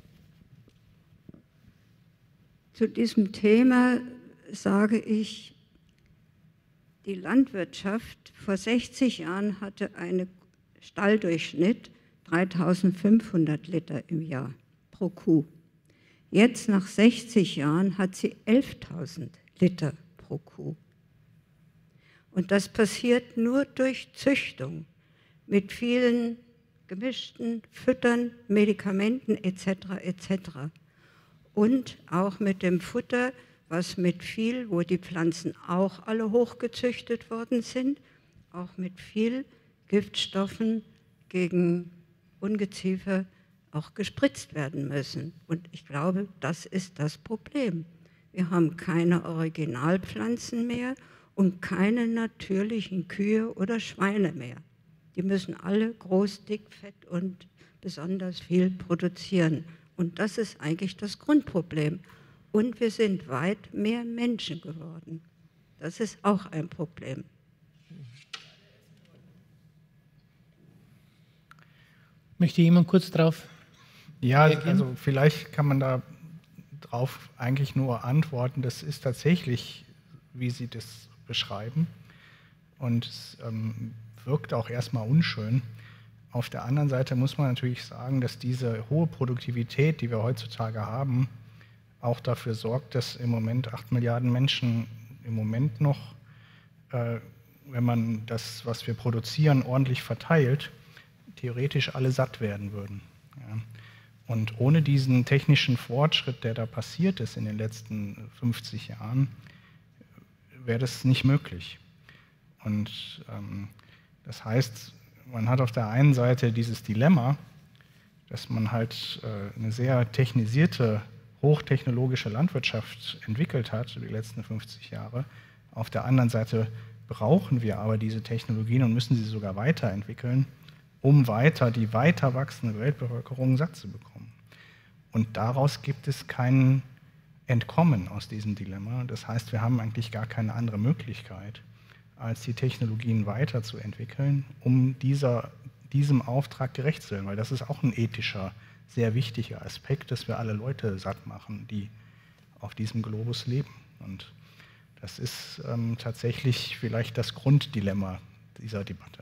Zu diesem Thema sage ich, die Landwirtschaft vor 60 Jahren hatte einen Stalldurchschnitt 3.500 Liter im Jahr pro Kuh. Jetzt nach 60 Jahren hat sie 11.000 Liter pro Kuh. Und das passiert nur durch Züchtung mit vielen gemischten Füttern, Medikamenten etc. etc. Und auch mit dem Futter, was mit viel, wo die Pflanzen auch alle hochgezüchtet worden sind, auch mit viel Giftstoffen gegen Ungeziefer auch gespritzt werden müssen. Und ich glaube, das ist das Problem. Wir haben keine Originalpflanzen mehr und keine natürlichen Kühe oder Schweine mehr. Die müssen alle groß, dick, fett und besonders viel produzieren. Und das ist eigentlich das Grundproblem. Und wir sind weit mehr Menschen geworden. Das ist auch ein Problem. Möchte jemand kurz drauf reagieren? Also vielleicht kann man da drauf eigentlich nur antworten. Das ist tatsächlich, wie Sie das beschreiben. Und es wirkt auch erstmal unschön. Auf der anderen Seite muss man natürlich sagen, dass diese hohe Produktivität, die wir heutzutage haben, auch dafür sorgt, dass im Moment 8 Milliarden Menschen im Moment noch, wenn man das, was wir produzieren, ordentlich verteilt, theoretisch alle satt werden würden. Ja. Und ohne diesen technischen Fortschritt, der da passiert ist in den letzten 50 Jahren, wäre das nicht möglich. Und das heißt, man hat auf der einen Seite dieses Dilemma, dass man halt eine sehr technisierte, hochtechnologische Landwirtschaft entwickelt hat über die letzten 50 Jahre. Auf der anderen Seite brauchen wir aber diese Technologien und müssen sie sogar weiterentwickeln, um weiter die weiter wachsende Weltbevölkerung satt zu bekommen. Und daraus gibt es kein Entkommen aus diesem Dilemma. Das heißt, wir haben eigentlich gar keine andere Möglichkeit, als die Technologien weiterzuentwickeln, um diesem Auftrag gerecht zu werden. Weil das ist auch ein ethischer, sehr wichtiger Aspekt, dass wir alle Leute satt machen, die auf diesem Globus leben. Und das ist tatsächlich vielleicht das Grunddilemma dieser Debatte.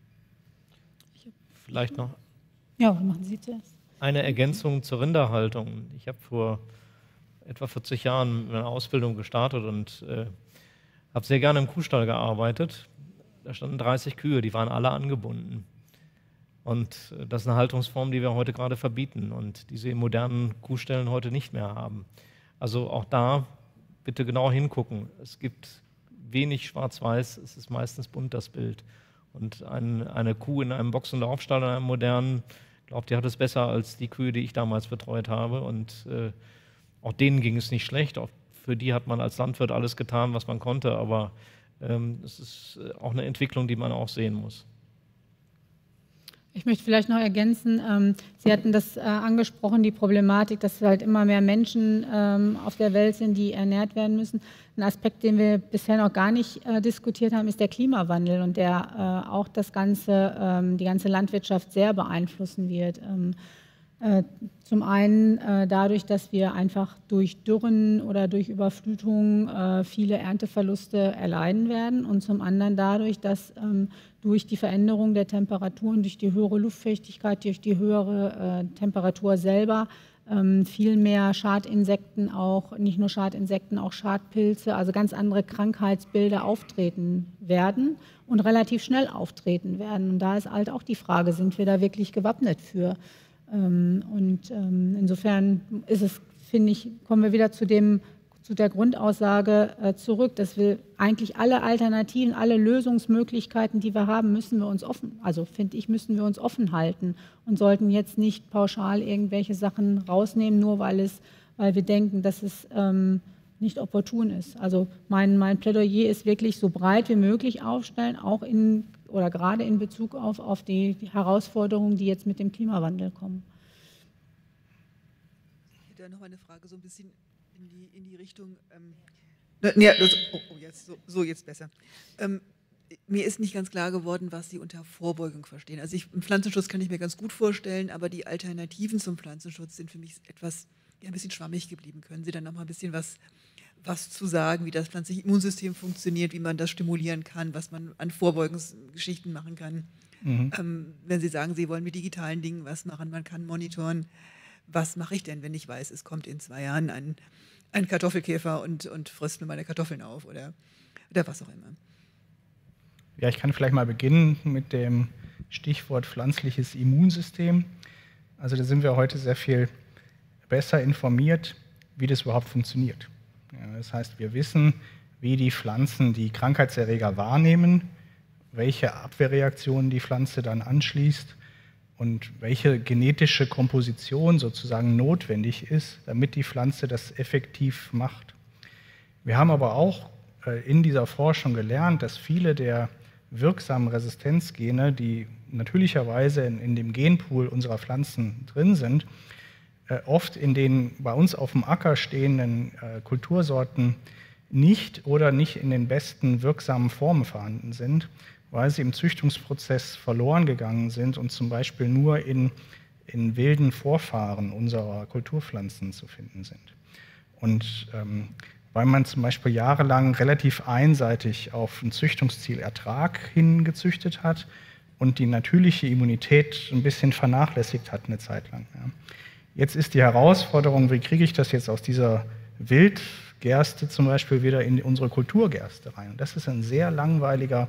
Vielleicht noch machen Sie zuerst. eine Ergänzung zur Rinderhaltung. Ich habe vor etwa 40 Jahren eine Ausbildung gestartet und habe sehr gerne im Kuhstall gearbeitet. Da standen 30 Kühe, die waren alle angebunden. Und das ist eine Haltungsform, die wir heute gerade verbieten und die sie in modernen Kuhställen heute nicht mehr haben. Also auch da bitte genau hingucken. Es gibt wenig Schwarz-Weiß, es ist meistens bunt, das Bild. Und eine Kuh in einem Box- und Laufstall, in einem modernen, ich glaube, die hat es besser als die Kühe, die ich damals betreut habe. Und auch denen ging es nicht schlecht. Auch für die hat man als Landwirt alles getan, was man konnte. Aber es ist auch eine Entwicklung, die man auch sehen muss. Ich möchte vielleicht noch ergänzen, Sie hatten das angesprochen, die Problematik, dass halt immer mehr Menschen auf der Welt sind, die ernährt werden müssen. Ein Aspekt, den wir bisher noch gar nicht diskutiert haben, ist der Klimawandel und der auch die ganze Landwirtschaft sehr beeinflussen wird. Zum einen dadurch, dass wir einfach durch Dürren oder durch Überflutungen viele Ernteverluste erleiden werden und zum anderen dadurch, dass durch die Veränderung der Temperaturen, durch die höhere Luftfeuchtigkeit, durch die höhere Temperatur selber viel mehr Schadinsekten auch, nicht nur Schadinsekten, auch Schadpilze, also ganz andere Krankheitsbilder auftreten werden und relativ schnell auftreten werden. Und da ist halt auch die Frage, sind wir da wirklich gewappnet für? Insofern ist es, finde ich, kommen wir wieder zu der Grundaussage zurück, dass wir eigentlich alle Alternativen, alle Lösungsmöglichkeiten, die wir haben, müssen wir uns offen halten und sollten jetzt nicht pauschal irgendwelche Sachen rausnehmen, nur weil wir denken, dass es nicht opportun ist. Also mein Plädoyer ist wirklich so breit wie möglich aufstellen, auch gerade in Bezug auf die Herausforderungen, die jetzt mit dem Klimawandel kommen. Ich hätte noch mal eine Frage so ein bisschen in die Richtung, jetzt besser. Mir ist nicht ganz klar geworden, was Sie unter Vorbeugung verstehen. Also im Pflanzenschutz kann ich mir ganz gut vorstellen, aber die Alternativen zum Pflanzenschutz sind für mich etwas, ein bisschen schwammig geblieben. Können Sie dann noch mal ein bisschen was zu sagen, wie das pflanzliche Immunsystem funktioniert, wie man das stimulieren kann, was man an Vorbeugungsgeschichten machen kann? Wenn Sie sagen, Sie wollen mit digitalen Dingen was machen, man kann monitoren. Was mache ich denn, wenn ich weiß, es kommt in 2 Jahren ein Kartoffelkäfer und frisst mir meine Kartoffeln auf oder was auch immer? Ja, ich kann vielleicht mal beginnen mit dem Stichwort pflanzliches Immunsystem. Also da sind wir heute sehr viel besser informiert, wie das überhaupt funktioniert. Ja, das heißt, wir wissen, wie die Pflanzen die Krankheitserreger wahrnehmen, welche Abwehrreaktionen die Pflanze dann anschließt und welche genetische Komposition sozusagen notwendig ist, damit die Pflanze das effektiv macht. Wir haben aber auch in dieser Forschung gelernt, dass viele der wirksamen Resistenzgene, die natürlicherweise in dem Genpool unserer Pflanzen drin sind, oft in den bei uns auf dem Acker stehenden Kultursorten nicht in den besten wirksamen Formen vorhanden sind, weil sie im Züchtungsprozess verloren gegangen sind und zum Beispiel nur in wilden Vorfahren unserer Kulturpflanzen zu finden sind. Und weil man zum Beispiel jahrelang relativ einseitig auf ein Züchtungsziel Ertrag hingezüchtet hat und die natürliche Immunität ein bisschen vernachlässigt hat eine Zeit lang. Ja. Jetzt ist die Herausforderung, wie kriege ich das jetzt aus dieser Wildgerste zum Beispiel wieder in unsere Kulturgerste rein. Und das ist ein sehr langwieriger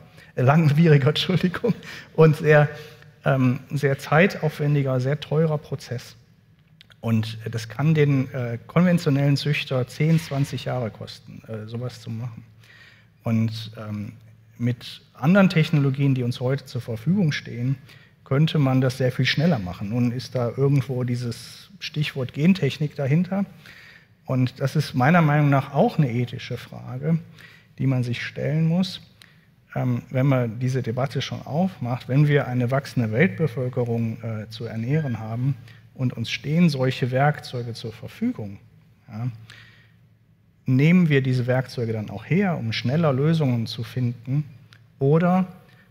und sehr zeitaufwendiger, sehr teurer Prozess. Und das kann den konventionellen Züchter 10, 20 Jahre kosten, sowas zu machen. Und mit anderen Technologien, die uns heute zur Verfügung stehen, könnte man das sehr viel schneller machen. Nun ist da irgendwo dieses Stichwort Gentechnik dahinter. Und das ist meiner Meinung nach auch eine ethische Frage, die man sich stellen muss, wenn man diese Debatte schon aufmacht. Wenn wir eine wachsende Weltbevölkerung zu ernähren haben und uns stehen solche Werkzeuge zur Verfügung, ja, nehmen wir diese Werkzeuge dann auch her, um schneller Lösungen zu finden, oder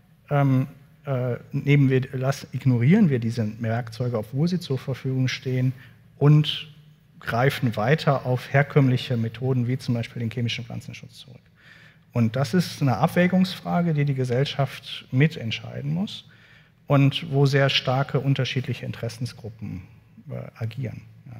ignorieren wir diese Werkzeuge, obwohl sie zur Verfügung stehen, und greifen weiter auf herkömmliche Methoden wie zum Beispiel den chemischen Pflanzenschutz zurück. Und das ist eine Abwägungsfrage, die die Gesellschaft mitentscheiden muss und wo sehr starke unterschiedliche Interessensgruppen agieren. Ja.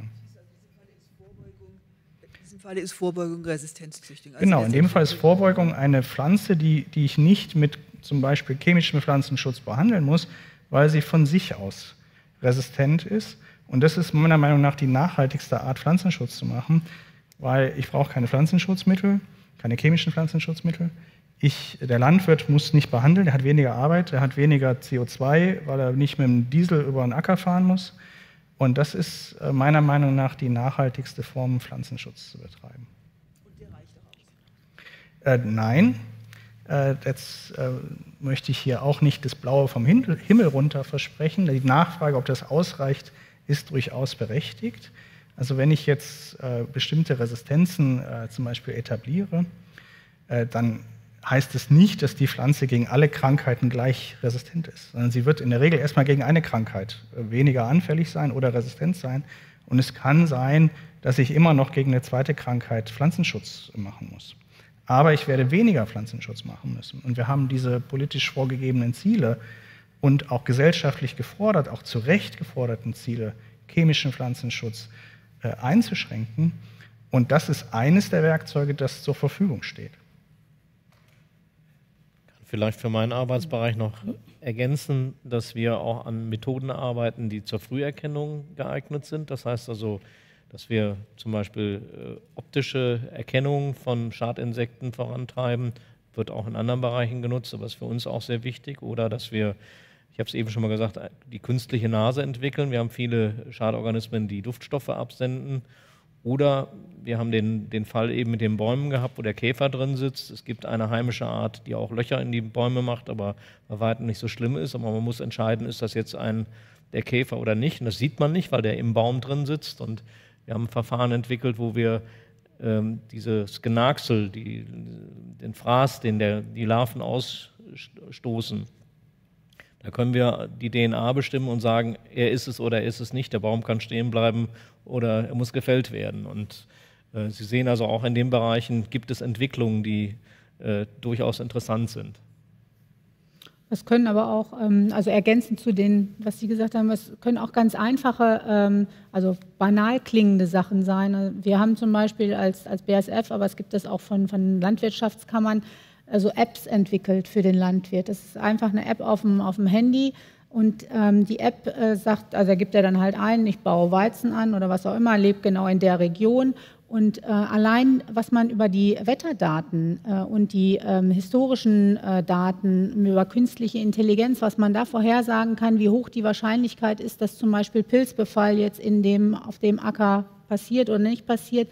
In diesem Fall ist Vorbeugung Resistenzzüchtung. Also genau, in dem Fall ist Vorbeugung eine Pflanze, die ich nicht mit zum Beispiel chemischem Pflanzenschutz behandeln muss, weil sie von sich aus resistent ist. Und das ist meiner Meinung nach die nachhaltigste Art, Pflanzenschutz zu machen, weil ich brauche keine Pflanzenschutzmittel, keine chemischen Pflanzenschutzmittel. Der Landwirt muss nicht behandeln, der hat weniger Arbeit, der hat weniger CO2, weil er nicht mit dem Diesel über den Acker fahren muss. Und das ist meiner Meinung nach die nachhaltigste Form, Pflanzenschutz zu betreiben. Und der reicht doch aus? Nein. Jetzt möchte ich hier auch nicht das Blaue vom Himmel runter versprechen. Die Nachfrage, ob das ausreicht, ist durchaus berechtigt. Also wenn ich jetzt bestimmte Resistenzen zum Beispiel etabliere, dann heißt es nicht, dass die Pflanze gegen alle Krankheiten gleich resistent ist, sondern sie wird in der Regel erstmal gegen eine Krankheit weniger anfällig sein oder resistent sein. Und es kann sein, dass ich immer noch gegen eine zweite Krankheit Pflanzenschutz machen muss. Aber ich werde weniger Pflanzenschutz machen müssen. Und wir haben diese politisch vorgegebenen Ziele und auch gesellschaftlich gefordert, auch zu Recht geforderten Ziele, chemischen Pflanzenschutz, einzuschränken. Und das ist eines der Werkzeuge, das zur Verfügung steht. Vielleicht für meinen Arbeitsbereich noch ergänzen, dass wir auch an Methoden arbeiten, die zur Früherkennung geeignet sind. Das heißt also, dass wir zum Beispiel optische Erkennung von Schadinsekten vorantreiben, wird auch in anderen Bereichen genutzt, aber ist für uns auch sehr wichtig. Oder dass wir, ich habe es eben schon mal gesagt, die künstliche Nase entwickeln. Wir haben viele Schadorganismen, die Duftstoffe absenden. Oder wir haben den Fall eben mit den Bäumen gehabt, wo der Käfer drin sitzt. Es gibt eine heimische Art, die auch Löcher in die Bäume macht, aber bei weitem nicht so schlimm ist. Aber man muss entscheiden, ist das jetzt der Käfer oder nicht. Und das sieht man nicht, weil der im Baum drin sitzt. Und wir haben ein Verfahren entwickelt, wo wir dieses Genagsel, den Fraß, den die Larven ausstoßen, da können wir die DNA bestimmen und sagen, er ist es oder er ist es nicht. Der Baum kann stehen bleiben oder er muss gefällt werden. Und Sie sehen also auch in den Bereichen gibt es Entwicklungen, die durchaus interessant sind. Das können aber auch, also ergänzend zu dem, was Sie gesagt haben, es können auch ganz einfache, also banal klingende Sachen sein. Wir haben zum Beispiel als BASF, aber es gibt das auch von Landwirtschaftskammern, also Apps entwickelt für den Landwirt. Das ist einfach eine App auf dem Handy und die App sagt, also da gibt er dann halt ein, ich baue Weizen an oder was auch immer, lebt genau in der Region. Und allein, was man über die Wetterdaten und die historischen Daten, über künstliche Intelligenz, was man da vorhersagen kann, wie hoch die Wahrscheinlichkeit ist, dass zum Beispiel Pilzbefall jetzt auf dem Acker passiert oder nicht passiert,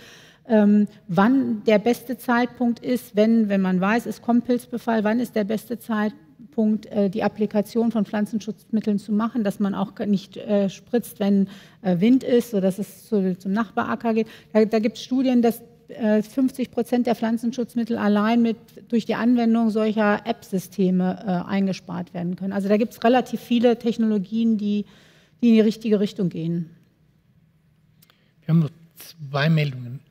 wann der beste Zeitpunkt ist, wenn man weiß, es kommt Pilzbefall, wann ist der beste Zeitpunkt, die Applikation von Pflanzenschutzmitteln zu machen, dass man auch nicht spritzt, wenn Wind ist, sodass es zum Nachbaracker geht. Da gibt es Studien, dass 50% der Pflanzenschutzmittel allein durch die Anwendung solcher App-Systeme eingespart werden können. Also da gibt es relativ viele Technologien, die in die richtige Richtung gehen. Wir haben noch 2 Meldungen.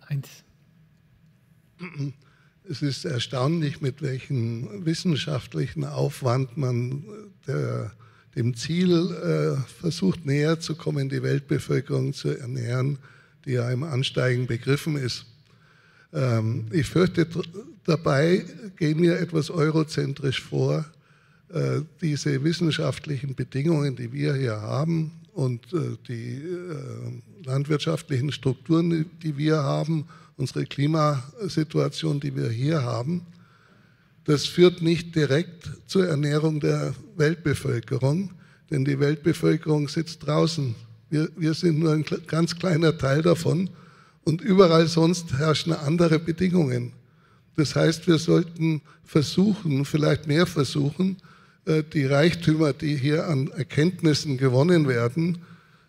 Es ist erstaunlich, mit welchem wissenschaftlichen Aufwand man dem Ziel versucht, näher zu kommen, die Weltbevölkerung zu ernähren, die ja im Ansteigen begriffen ist. Ich fürchte, dabei gehen wir etwas eurozentrisch vor. Diese wissenschaftlichen Bedingungen, die wir hier haben und die landwirtschaftlichen Strukturen, die wir haben, unsere Klimasituation, die wir hier haben, das führt nicht direkt zur Ernährung der Weltbevölkerung, denn die Weltbevölkerung sitzt draußen. Wir sind nur ein ganz kleiner Teil davon und überall sonst herrschen andere Bedingungen. Das heißt, wir sollten versuchen, vielleicht mehr versuchen, die Reichtümer, die hier an Erkenntnissen gewonnen werden,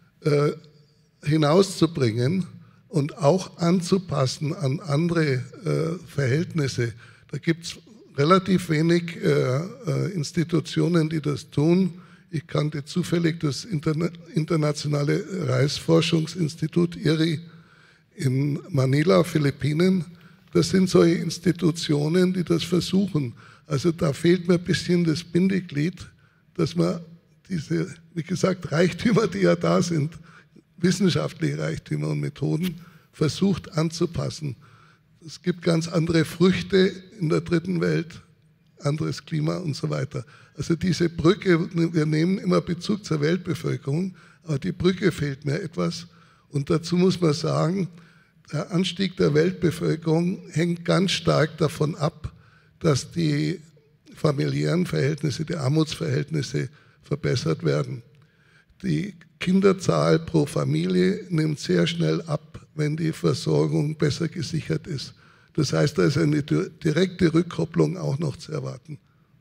hinauszubringen und auch anzupassen an andere Verhältnisse. Da gibt es relativ wenig Institutionen, die das tun. Ich kannte zufällig das Internationale Reisforschungsinstitut IRI in Manila, Philippinen. Das sind solche Institutionen, die das versuchen. Also da fehlt mir ein bisschen das Bindeglied, dass man diese, wie gesagt, Reichtümer, die ja da sind, wissenschaftliche Reichtümer und Methoden, versucht anzupassen. Es gibt ganz andere Früchte in der dritten Welt, anderes Klima und so weiter. Also diese Brücke, wir nehmen immer Bezug zur Weltbevölkerung, aber die Brücke fehlt mir etwas. Und dazu muss man sagen, der Anstieg der Weltbevölkerung hängt ganz stark davon ab, dass die familiären Verhältnisse, die Armutsverhältnisse verbessert werden. Die Kinderzahl pro Familie nimmt sehr schnell ab, wenn die Versorgung besser gesichert ist. Das heißt, da ist eine direkte Rückkopplung auch noch zu erwarten.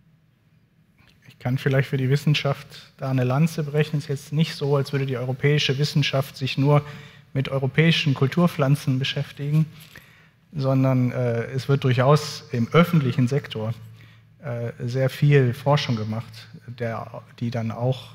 Ich kann vielleicht für die Wissenschaft da eine Lanze brechen. Es ist jetzt nicht so, als würde die europäische Wissenschaft sich nur mit europäischen Kulturpflanzen beschäftigen, sondern es wird durchaus im öffentlichen Sektor sehr viel Forschung gemacht, die dann auch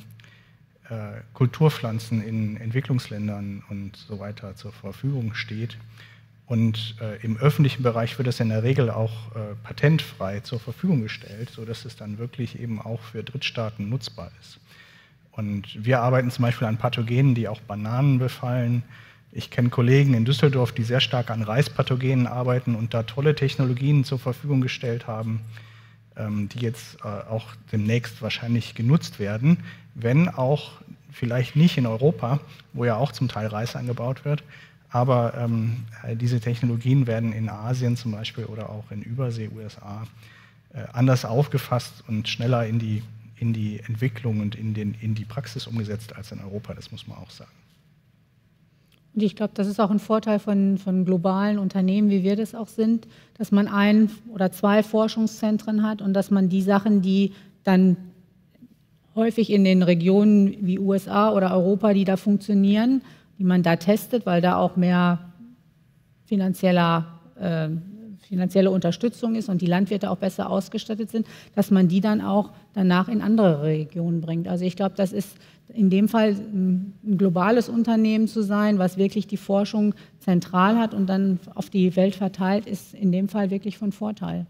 Kulturpflanzen in Entwicklungsländern und so weiter zur Verfügung steht. Und im öffentlichen Bereich wird das in der Regel auch patentfrei zur Verfügung gestellt, sodass es dann wirklich eben auch für Drittstaaten nutzbar ist. Und wir arbeiten zum Beispiel an Pathogenen, die auch Bananen befallen, Ich kenne Kollegen in Düsseldorf, die sehr stark an Reispathogenen arbeiten und da tolle Technologien zur Verfügung gestellt haben, die jetzt auch demnächst wahrscheinlich genutzt werden, wenn auch vielleicht nicht in Europa, wo ja auch zum Teil Reis angebaut wird, aber diese Technologien werden in Asien zum Beispiel oder auch in Übersee, USA, anders aufgefasst und schneller in die Entwicklung und in die Praxis umgesetzt als in Europa, das muss man auch sagen. Und ich glaube, das ist auch ein Vorteil von globalen Unternehmen, wie wir das auch sind, dass man 1 oder 2 Forschungszentren hat und dass man die Sachen, die dann häufig in den Regionen wie USA oder Europa, die da funktionieren, die man da testet, weil da auch mehr finanzielle Unterstützung ist und die Landwirte auch besser ausgestattet sind, dass man die dann auch danach in andere Regionen bringt. Also ich glaube, das ist in dem Fall ein globales Unternehmen zu sein, was wirklich die Forschung zentral hat und dann auf die Welt verteilt, ist in dem Fall wirklich von Vorteil.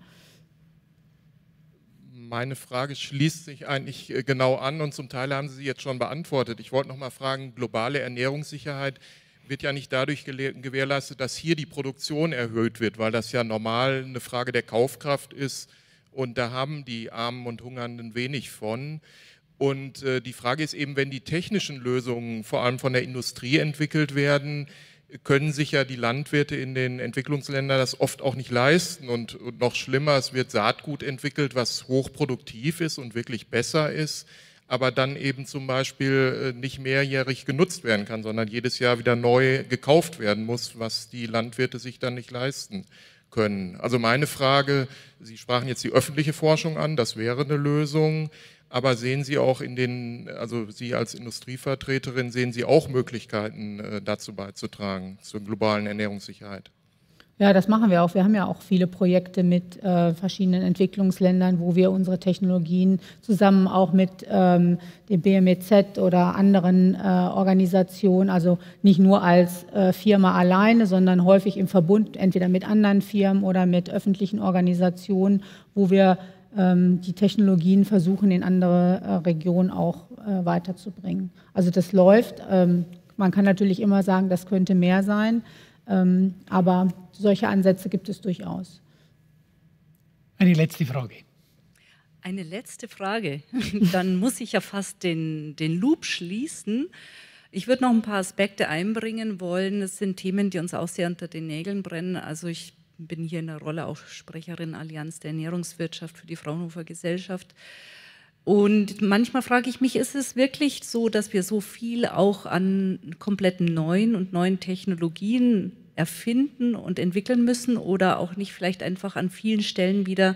Meine Frage schließt sich eigentlich genau an und zum Teil haben Sie sie jetzt schon beantwortet. Ich wollte noch mal fragen, globale Ernährungssicherheit wird ja nicht dadurch gewährleistet, dass hier die Produktion erhöht wird, weil das ja normal eine Frage der Kaufkraft ist und da haben die Armen und Hungernden wenig von. Und die Frage ist eben, wenn die technischen Lösungen vor allem von der Industrie entwickelt werden, können sich ja die Landwirte in den Entwicklungsländern das oft auch nicht leisten und noch schlimmer, es wird Saatgut entwickelt, was hochproduktiv ist und wirklich besser ist, aber dann eben zum Beispiel nicht mehrjährig genutzt werden kann, sondern jedes Jahr wieder neu gekauft werden muss, was die Landwirte sich dann nicht leisten können. Also meine Frage, Sie sprachen jetzt die öffentliche Forschung an, das wäre eine Lösung, aber sehen Sie auch also Sie als Industrievertreterin, sehen Sie auch Möglichkeiten dazu beizutragen, zur globalen Ernährungssicherheit? Ja, das machen wir auch. Wir haben ja auch viele Projekte mit verschiedenen Entwicklungsländern, wo wir unsere Technologien zusammen auch mit dem BMEZ oder anderen Organisationen, also nicht nur als Firma alleine, sondern häufig im Verbund, entweder mit anderen Firmen oder mit öffentlichen Organisationen, wo wir die Technologien versuchen, in andere Regionen auch weiterzubringen. Also das läuft. Man kann natürlich immer sagen, das könnte mehr sein, aber solche Ansätze gibt es durchaus. Eine letzte Frage. Eine letzte Frage. Dann muss ich ja fast den Loop schließen. Ich würde noch ein paar Aspekte einbringen wollen. Das sind Themen, die uns auch sehr unter den Nägeln brennen. Also ich bin hier in der Rolle auch Sprecherin Allianz der Ernährungswirtschaft für die Fraunhofer Gesellschaft. Und manchmal frage ich mich, ist es wirklich so, dass wir so viel auch an kompletten neuen Technologien erfinden und entwickeln müssen oder auch nicht vielleicht einfach an vielen Stellen wieder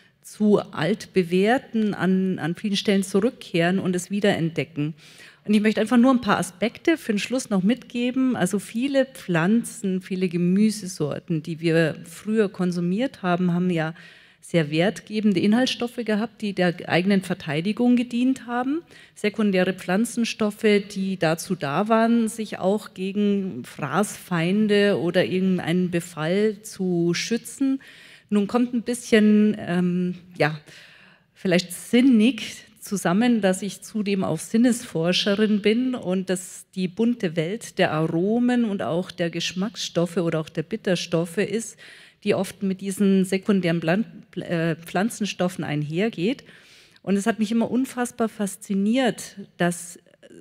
zu altbewährten, an vielen Stellen zurückkehren und es wiederentdecken? Und ich möchte einfach nur ein paar Aspekte für den Schluss noch mitgeben. Also viele Pflanzen, viele Gemüsesorten, die wir früher konsumiert haben, haben ja sehr wertgebende Inhaltsstoffe gehabt, die der eigenen Verteidigung gedient haben. Sekundäre Pflanzenstoffe, die dazu da waren, sich auch gegen Fraßfeinde oder irgendeinen Befall zu schützen. Nun kommt ein bisschen, vielleicht sinnig zusammen, dass ich zudem auch Sinnesforscherin bin und dass die bunte Welt der Aromen und auch der Geschmacksstoffe oder auch der Bitterstoffe ist, die oft mit diesen sekundären Pflanzenstoffen einhergeht. Und es hat mich immer unfassbar fasziniert, dass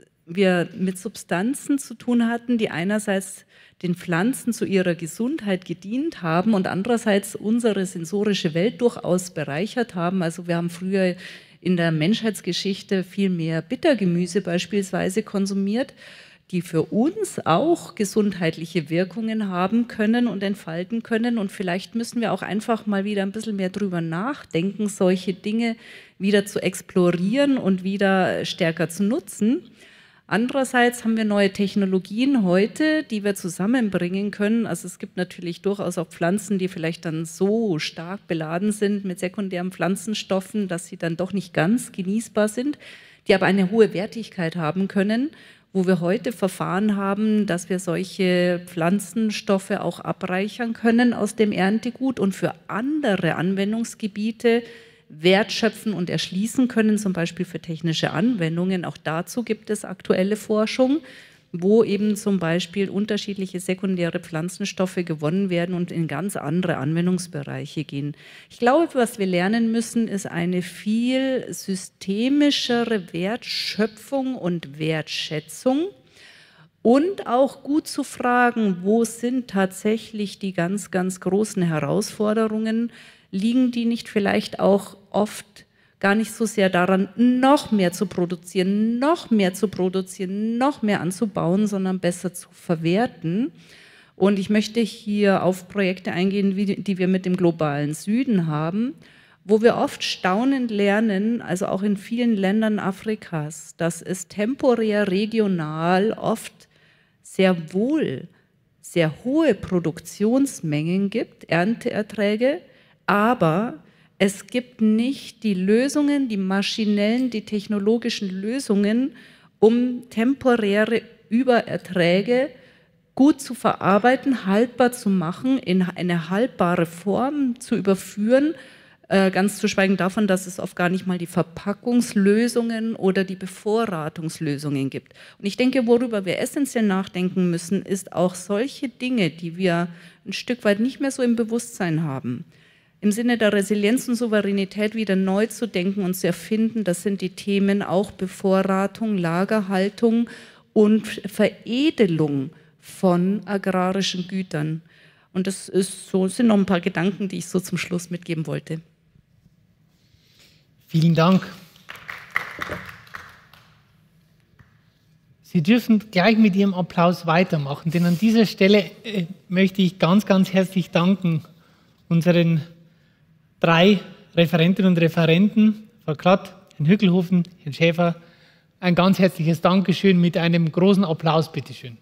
wir mit Substanzen zu tun hatten, die einerseits den Pflanzen zu ihrer Gesundheit gedient haben und andererseits unsere sensorische Welt durchaus bereichert haben. Also wir haben früher in der Menschheitsgeschichte viel mehr Bittergemüse beispielsweise konsumiert, die für uns auch gesundheitliche Wirkungen haben können und entfalten können. Und vielleicht müssen wir auch einfach mal wieder ein bisschen mehr drüber nachdenken, solche Dinge wieder zu explorieren und wieder stärker zu nutzen. Andererseits haben wir neue Technologien heute, die wir zusammenbringen können. Also es gibt natürlich durchaus auch Pflanzen, die vielleicht dann so stark beladen sind mit sekundären Pflanzenstoffen, dass sie dann doch nicht ganz genießbar sind, die aber eine hohe Wertigkeit haben können, wo wir heute Verfahren haben, dass wir solche Pflanzenstoffe auch abreichern können aus dem Erntegut und für andere Anwendungsgebiete wertschöpfen und erschließen können, zum Beispiel für technische Anwendungen. Auch dazu gibt es aktuelle Forschung. wo eben zum Beispiel unterschiedliche sekundäre Pflanzenstoffe gewonnen werden und in ganz andere Anwendungsbereiche gehen. Ich glaube, was wir lernen müssen, ist eine viel systemischere Wertschöpfung und Wertschätzung und auch gut zu fragen, wo sind tatsächlich die ganz, ganz großen Herausforderungen, liegen die nicht vielleicht auch oft gar nicht so sehr daran, noch mehr zu produzieren, noch mehr anzubauen, sondern besser zu verwerten. Und ich möchte hier auf Projekte eingehen, die wir mit dem globalen Süden haben, wo wir oft staunend lernen, also auch in vielen Ländern Afrikas, dass es temporär regional oft sehr wohl sehr hohe Produktionsmengen gibt, Ernteerträge, aber es gibt nicht die Lösungen, die maschinellen, die technologischen Lösungen, um temporäre Übererträge gut zu verarbeiten, haltbar zu machen, in eine haltbare Form zu überführen, ganz zu schweigen davon, dass es oft gar nicht mal die Verpackungslösungen oder die Bevorratungslösungen gibt. Und ich denke, worüber wir essentiell nachdenken müssen, ist auch solche Dinge, die wir ein Stück weit nicht mehr so im Bewusstsein haben, im Sinne der Resilienz und Souveränität wieder neu zu denken und zu erfinden. Das sind die Themen auch Bevorratung, Lagerhaltung und Veredelung von agrarischen Gütern. Und das sind noch ein paar Gedanken, die ich so zum Schluss mitgeben wollte. Vielen Dank. Sie dürfen gleich mit Ihrem Applaus weitermachen, denn an dieser Stelle möchte ich ganz, ganz herzlich danken unseren 3 Referentinnen und Referenten, Frau Klatt, Herrn Hückelhofen, Herrn Schäfer. Ein ganz herzliches Dankeschön mit einem großen Applaus, bitteschön.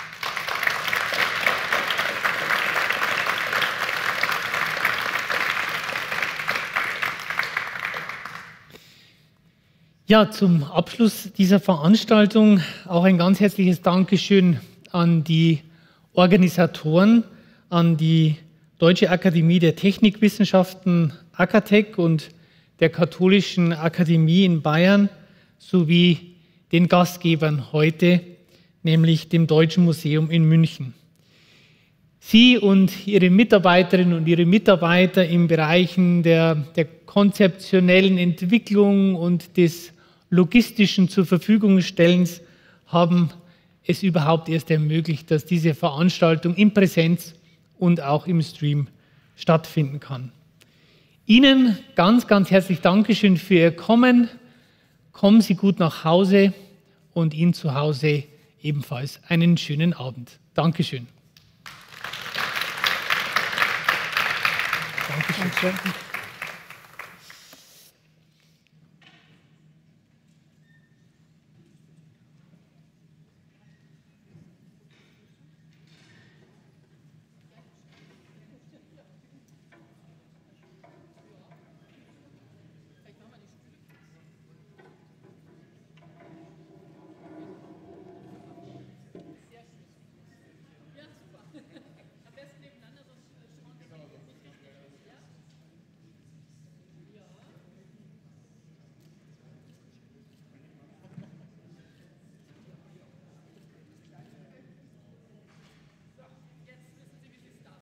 Ja, zum Abschluss dieser Veranstaltung auch ein ganz herzliches Dankeschön an die Organisatoren, an die Deutsche Akademie der Technikwissenschaften, AKTech, und der Katholischen Akademie in Bayern sowie den Gastgebern heute, nämlich dem Deutschen Museum in München. Sie und Ihre Mitarbeiterinnen und Ihre Mitarbeiter in Bereichen der konzeptionellen Entwicklung und des logistischen zur Verfügung stellens haben es überhaupt erst ermöglicht, dass diese Veranstaltung in Präsenz und auch im Stream stattfinden kann. Ihnen ganz, ganz herzlich Dankeschön für Ihr Kommen. Kommen Sie gut nach Hause und Ihnen zu Hause ebenfalls einen schönen Abend. Dankeschön. Dankeschön.